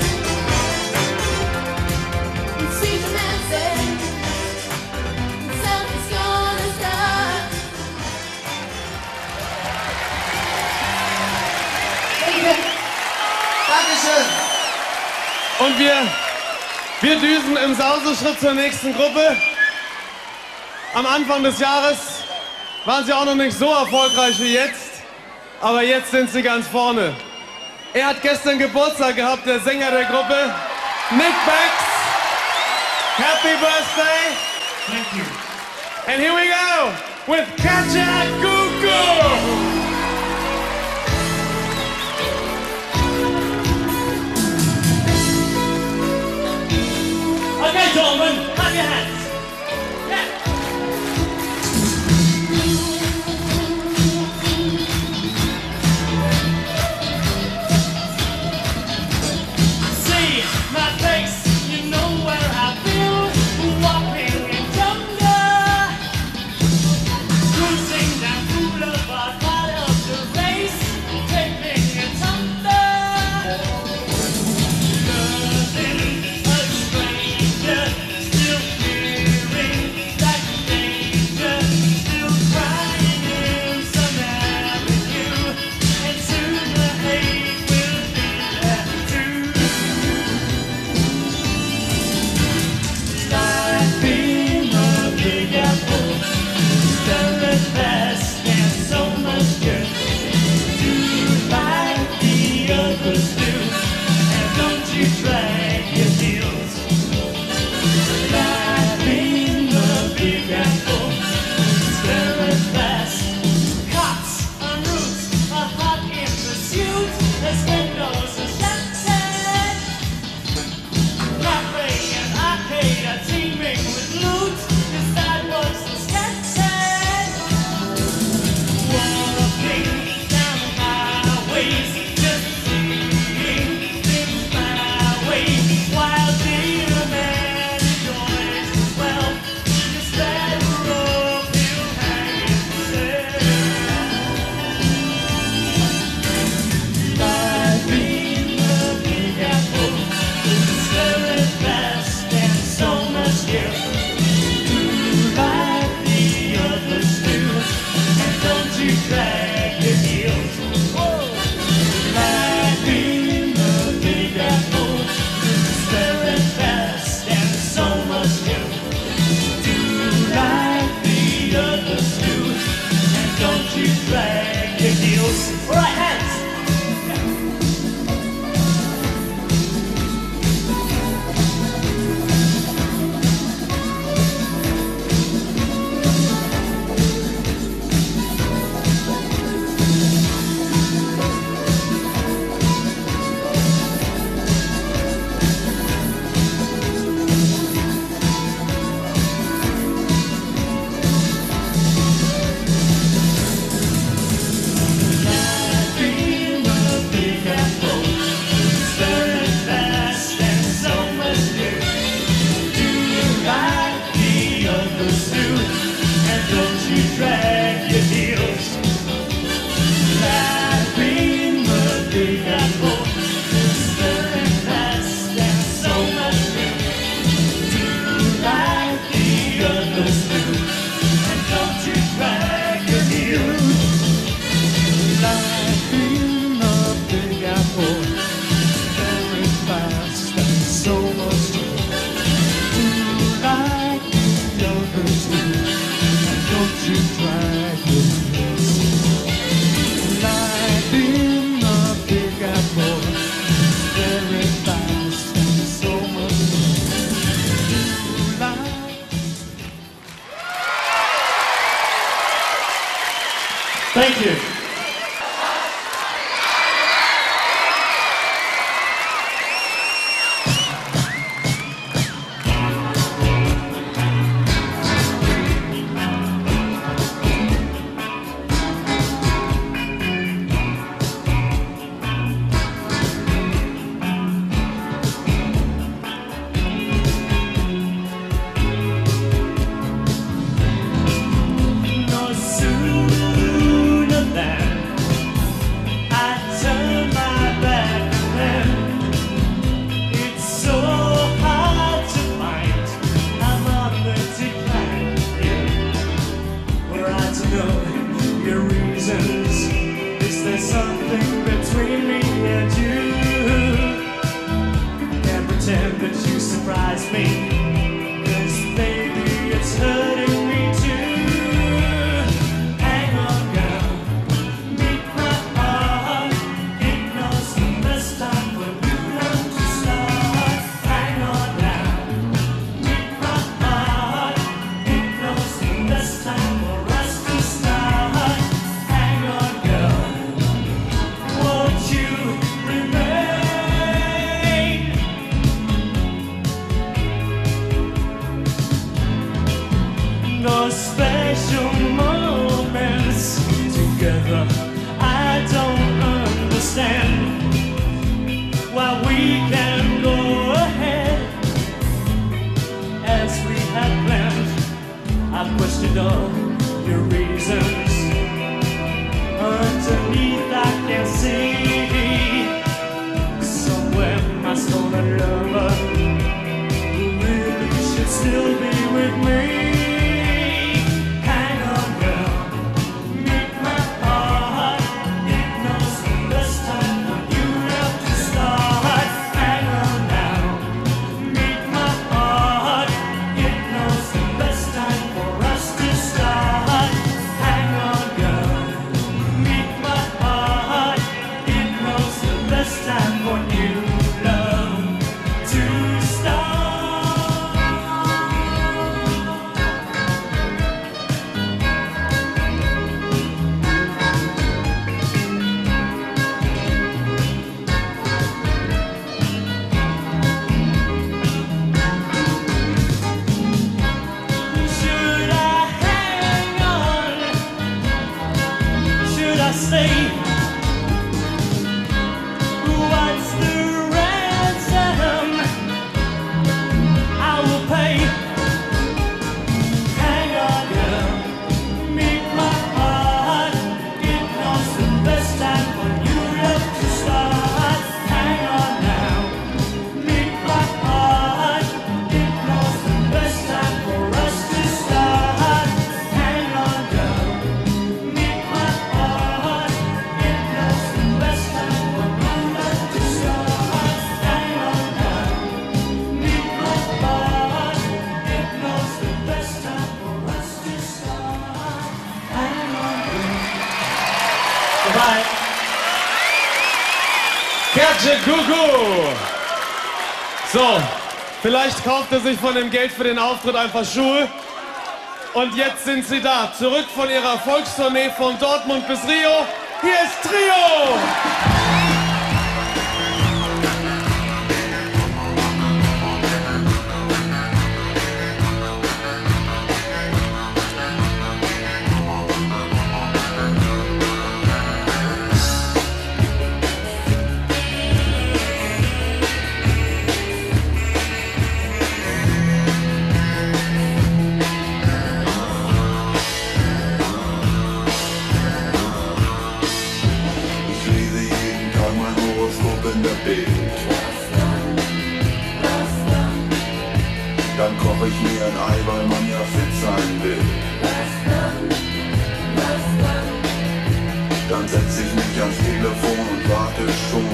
K: Sweet romancing. Something's gonna stop.
A: Dankeschön. Und wir, wir düsen im Sauseschritt zur nächsten Gruppe. Am Anfang des Jahres waren sie auch noch nicht so erfolgreich wie jetzt, aber jetzt sind sie ganz vorne. Er hat gestern Geburtstag gehabt, der Sänger der Gruppe, Nick Becks. Happy birthday.
I: Thank you.
A: And here we go with Kajagoogoo.
C: Okay, gentlemen, clap your hands. Yeah. See my face, you know where I've been. Walking in jungle, cruising down Boulevard, part of the race, taking a tumble. Nothing a stranger, still fearing that danger, still crying in some avenue, and soon the hate will be there too. Life in a big apple, still at best, and so much good. Do like the others do, and don't you drag your heels. Life in a big apple, still at best. Cops on roofs, a hot in pursuit, as windows are scented. Cafe and arcade are teeming with loot, the sidewalks are scattered. Walking down highways, just seeing things my way.
L: Thank you.
E: No sooner than I turn my back then, it's so hard to find I'm on the decline. Yeah. Were I to know your reasons, is there something between me and you? Can't pretend that you surprised me, 'cause baby it's hurting me too. Hang on, girl, meet my heart. It knows the best time for you love to start. Hang on now, meet my heart. It knows the best time for us to start. Hang on, girl, won't you remain? Those special moments together, I don't understand why we can't go ahead as we had planned. I've questioned all your reasons. Underneath I can see somewhere my stolen lover who really should still be with me. Hang on, girl, meet my heart. It knows the best time for you love to start. Hang on now, meet my heart. It knows the best time for us to start. Hang on, girl, meet my heart. It knows the best time for you love to start. Should I hang on? Should I stay? What's the ransom I will pay? Hang on, girl, meet my heart. It knows the best time for you love to start. Hang on now, meet my heart. It knows the best time for us to start. Hang on, girl, meet my heart. It knows the best time for you love to start. Hang on now, meet my heart. It knows the best time for us to start. Hang on, girl.
L: Goodbye.
A: Kerje Gugu! So, vielleicht kauft er sich von dem Geld für den Auftritt einfach Schuhe. Und jetzt sind sie da, zurück von ihrer Volkstournee von Dortmund bis Rio. Hier ist Trio!
B: Ich lese jeden Tag mein Horoskop in der Bild. Dann koche ich mir ein Ei, weil man ja fit sein will. Dann setze ich mich ans Telefon und warte schon.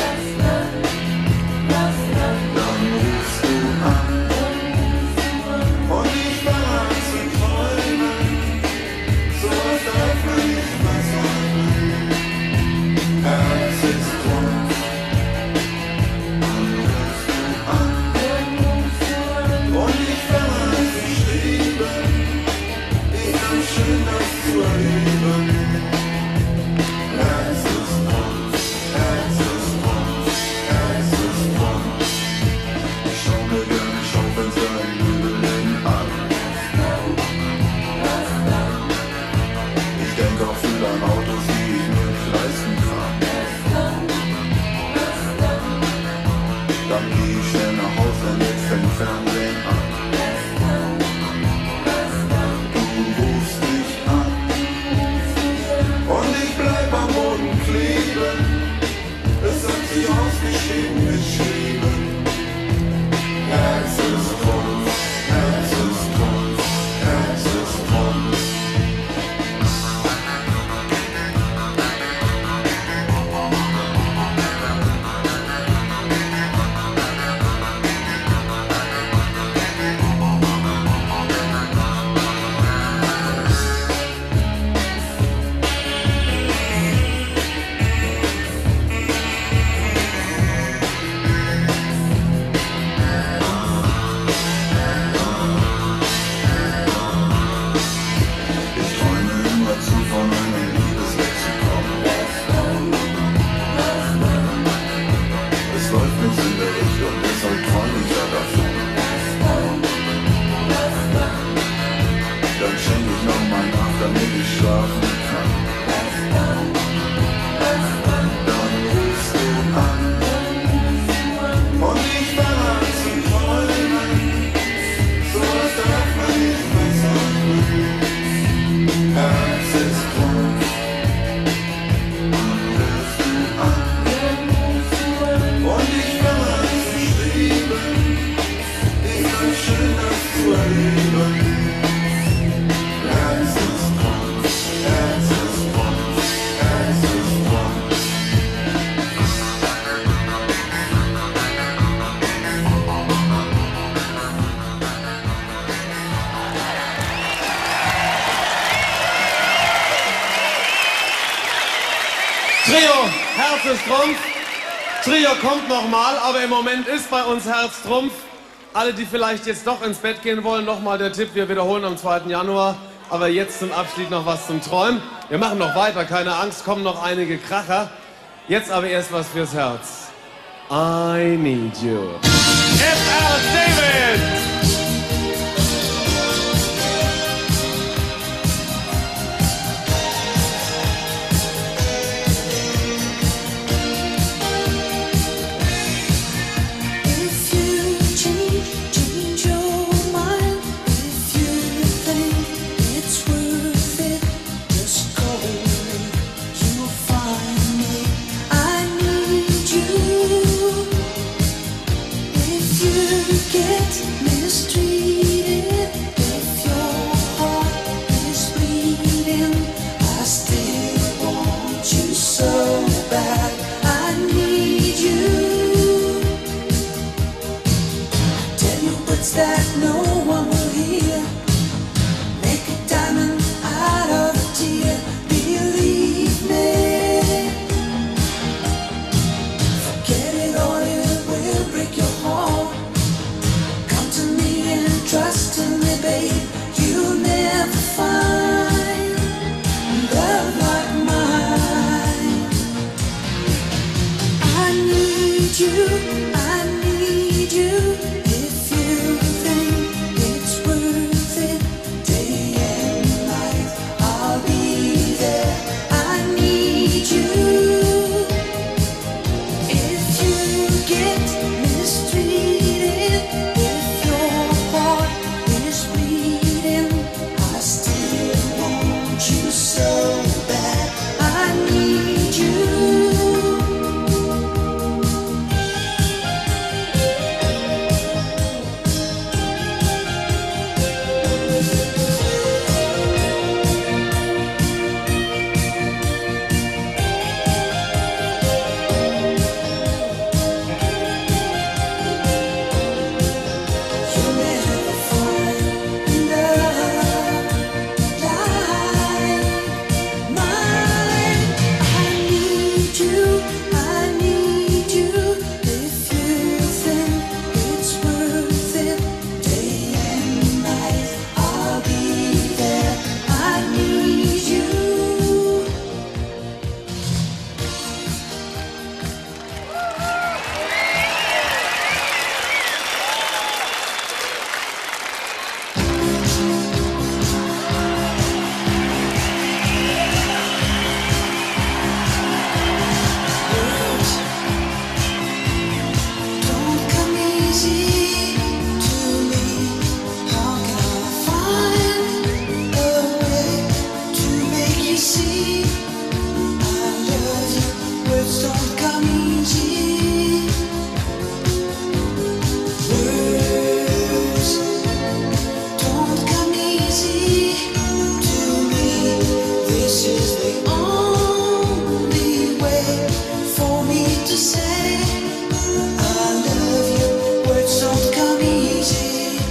B: Dann rufst du an und ich fange an zu träumen. So was darf man nicht mehr säumen. Herz ist rund. Dann rufst du an und ich fange an zu schreiben. Ich kann schön das zu erleben.
M: Dann geh ich schnell nach Hause und jetzt fängt Fernsehen an. Du rufst mich an und ich bleib am Boden kleben. Es hat sich ausgeschrieben, geschrieben. Herz ist Trumpf, Herz ist Trumpf, Herz ist Trumpf.
A: Trio, Herz ist Trumpf. Trio kommt nochmal, aber im Moment ist bei uns Herz Trumpf. Alle, die vielleicht jetzt doch ins Bett gehen wollen, nochmal der Tipp, wir wiederholen am zweiten Januar. Aber jetzt zum Abschied noch was zum Träumen. Wir machen noch weiter, keine Angst, kommen noch einige Kracher. Jetzt aber erst was fürs Herz. I need you. It's Alice David!
C: That no one will hear. Make a diamond out of a tear. Believe me. Forget it or it will break your heart. Come to me and trust in me, babe. You'll never find love like mine. I need you. I need you. Mistreated, if your heart is bleeding.
N: words don't come easy.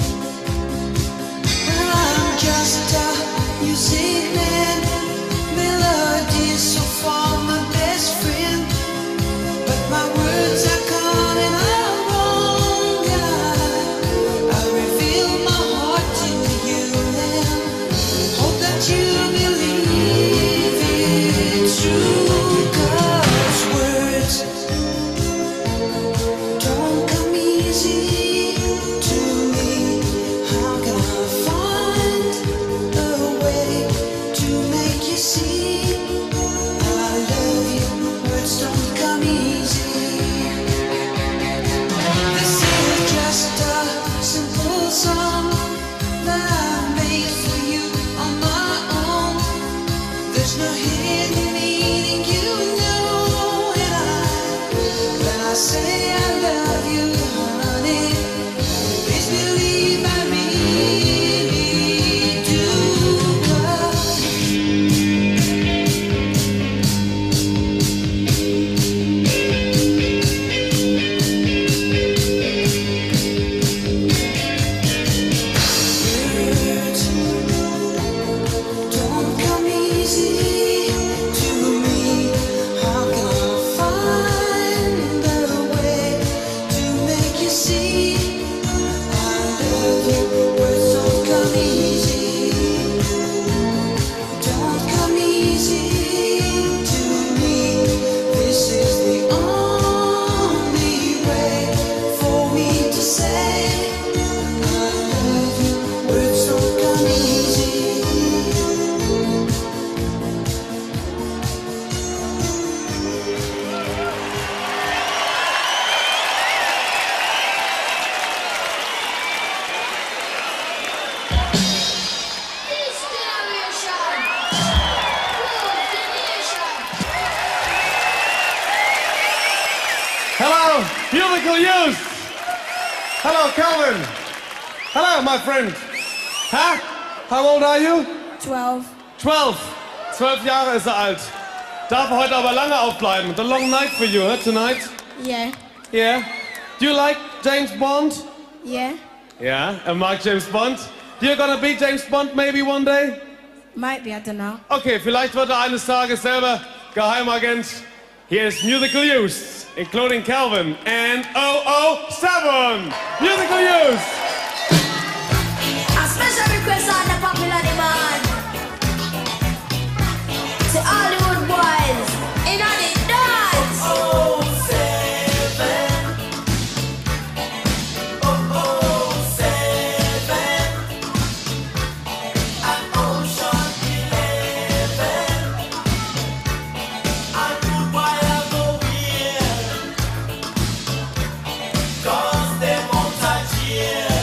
N: I'm just a music man, melodies so far my best friend, but my words are coming out wrong. I, I reveal my heart to you and hope that you believe it's true, 'cause words don't come easy to me. How can I find a way to make you see I love you? Words don't come easy. This is just a simple song that I made for you on my own. There's no hidden meaning, you know it. I, when I say I love you, honey, please believe I really do. 'Cause words don't come easy to me. How can I find a way to make you see I love you? Words don't come easy. Don't come easy to me. This is the only way for me to say I love you. Words don't come easy.
A: Hello, Musical Youth. Hello, Calvin. Hello, my friend. Huh? How old are you?
K: Twelve.
A: Twelve. Zwölf Jahre ist er alt. Darf heute aber lange aufbleiben. The long night for you, huh, tonight?
K: Yeah.
A: Yeah. Do you like James Bond?
K: Yeah.
A: Yeah, and Mark James Bond. You're gonna be James Bond maybe one day?
K: Might be, I don't know.
A: Okay, vielleicht wird er eines Tages selber Geheimagent. Here is Musical Youth, including Calvin and oh oh seven. Musical Youth.
K: A special request on the popular demand. To Hollywood boys in the dance.
N: Oh seven, oh oh seven, an Ocean Eleven. I could why I go here, 'cause they won't touch here.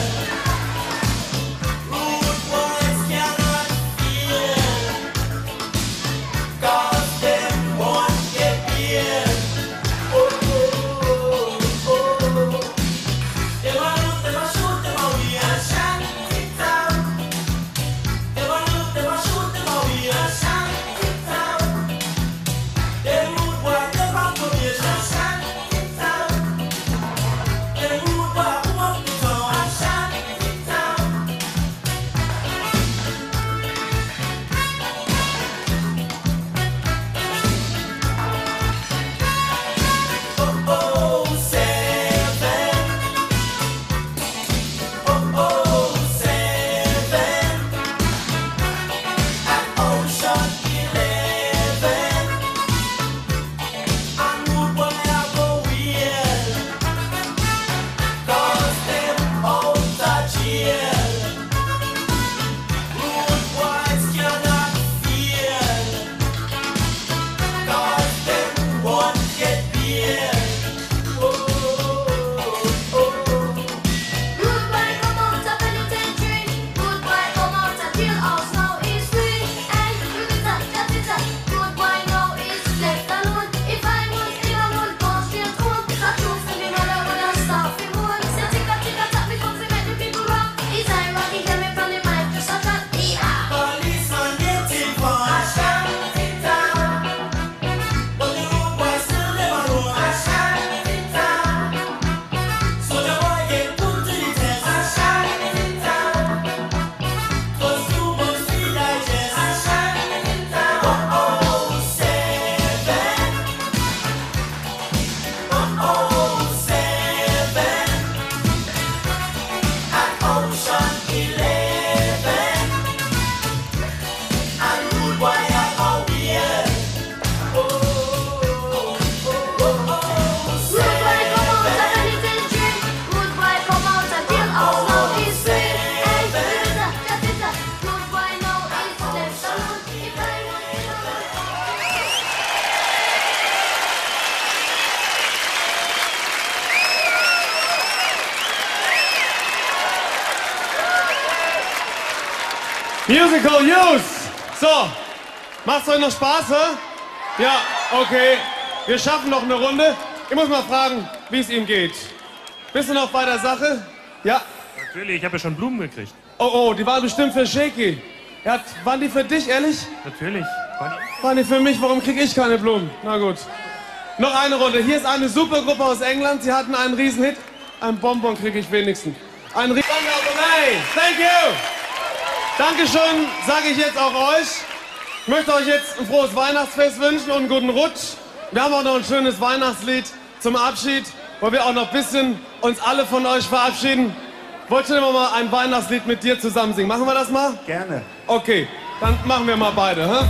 A: Musical Youth. So, macht's euch noch Spaß, hä? Ja, okay. Wir schaffen noch eine Runde. Ich muss mal fragen, wie es ihm geht. Bist du noch bei der Sache? Ja?
I: Natürlich, ich habe ja schon Blumen gekriegt.
A: Oh, oh, die waren bestimmt für Shaky. Er hat, waren die für dich, ehrlich?
I: Natürlich. Waren die?
A: Waren die für mich? Warum kriege ich keine Blumen? Na gut. Noch eine Runde. Hier ist eine Supergruppe aus England. Sie hatten einen Riesenhit. Ein Bonbon kriege ich wenigstens. Ein Riesen... Hey, thank you! Dankeschön, sage ich jetzt auch euch. Ich möchte euch jetzt ein frohes Weihnachtsfest wünschen und einen guten Rutsch. Wir haben auch noch ein schönes Weihnachtslied zum Abschied, wo wir auch noch ein bisschen uns alle von euch verabschieden. Wollt ihr mal ein Weihnachtslied mit dir zusammen singen? Machen wir das mal?
M: Gerne.
A: Okay, dann machen wir mal beide, hä?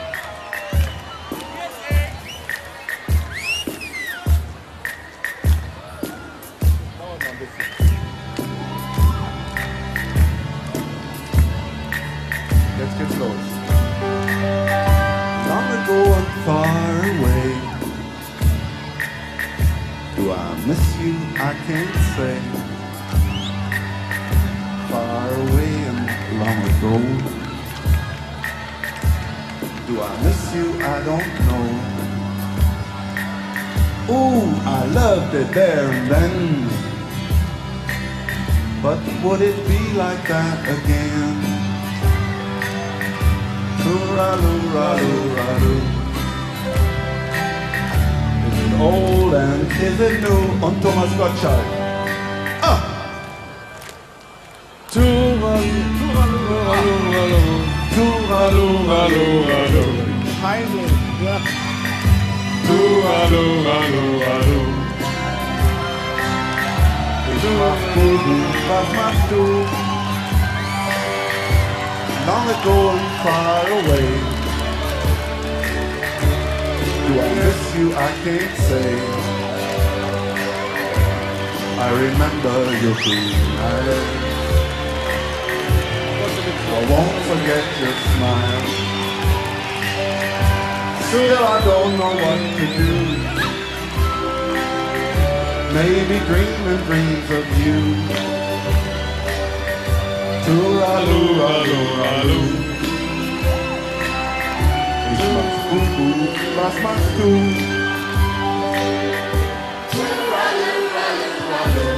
M: Jetzt geht's los. Long ago and far away. Do I miss you? I can't say. Far away and long ago. Do I miss you? I don't know. Ooh, I loved it there and then. But would it be like that again? Tooraloo-raloo-raloo. Is it old and is it new? Und Thomas Gottschalk. Ah!
A: Tooraloo-raloo-raloo. Tooraloo-raloo-raloo.
M: Heimlich, ja.
A: Tooraloo-raloo-raloo.
M: Ich mach Bubu, was machst du? Long ago and far away. Do I miss you? I can't say. I remember your green eyes. I won't forget your smile. Still I don't know what to do. Maybe dreaming dreams of you. Tooraloo-raloo-raloo. Ich mach's Bubu, was machst du? Tooraloo-raloo-raloo.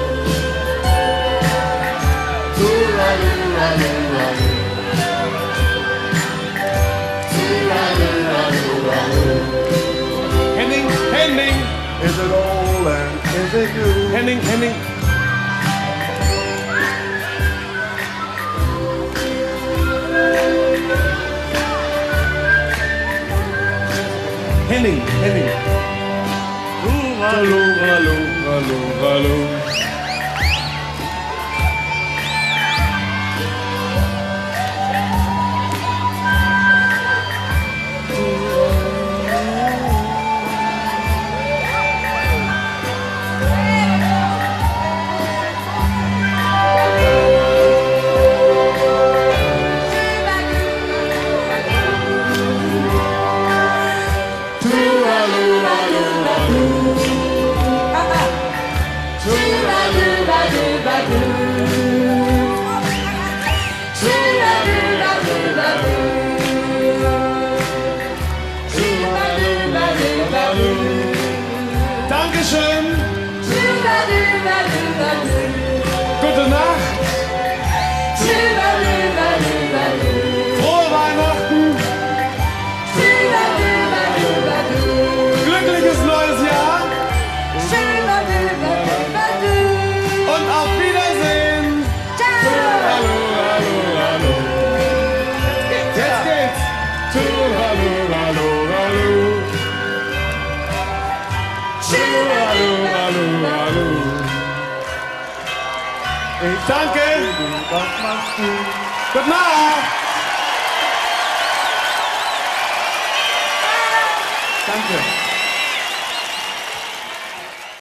M: Tooraloo-raloo-raloo. Tooraloo-raloo-raloo.
A: Henning, Henning.
M: Is it old and is it new?
A: Henning, Henning. Henning, Henning. Tooraloo-raloo-raloo-raloo. Dankeschön. Gute Nacht. Frohe Weihnachten. Glückliches neues Jahr. Und auf Wiedersehen. Tooraloo-raloo-raloo. Jetzt geht's. Tooraloo-raloo-raloo. Tooraloo-raloo-raloo. Ich danke.
M: Was machst du?
A: Gute Nacht.
M: Danke.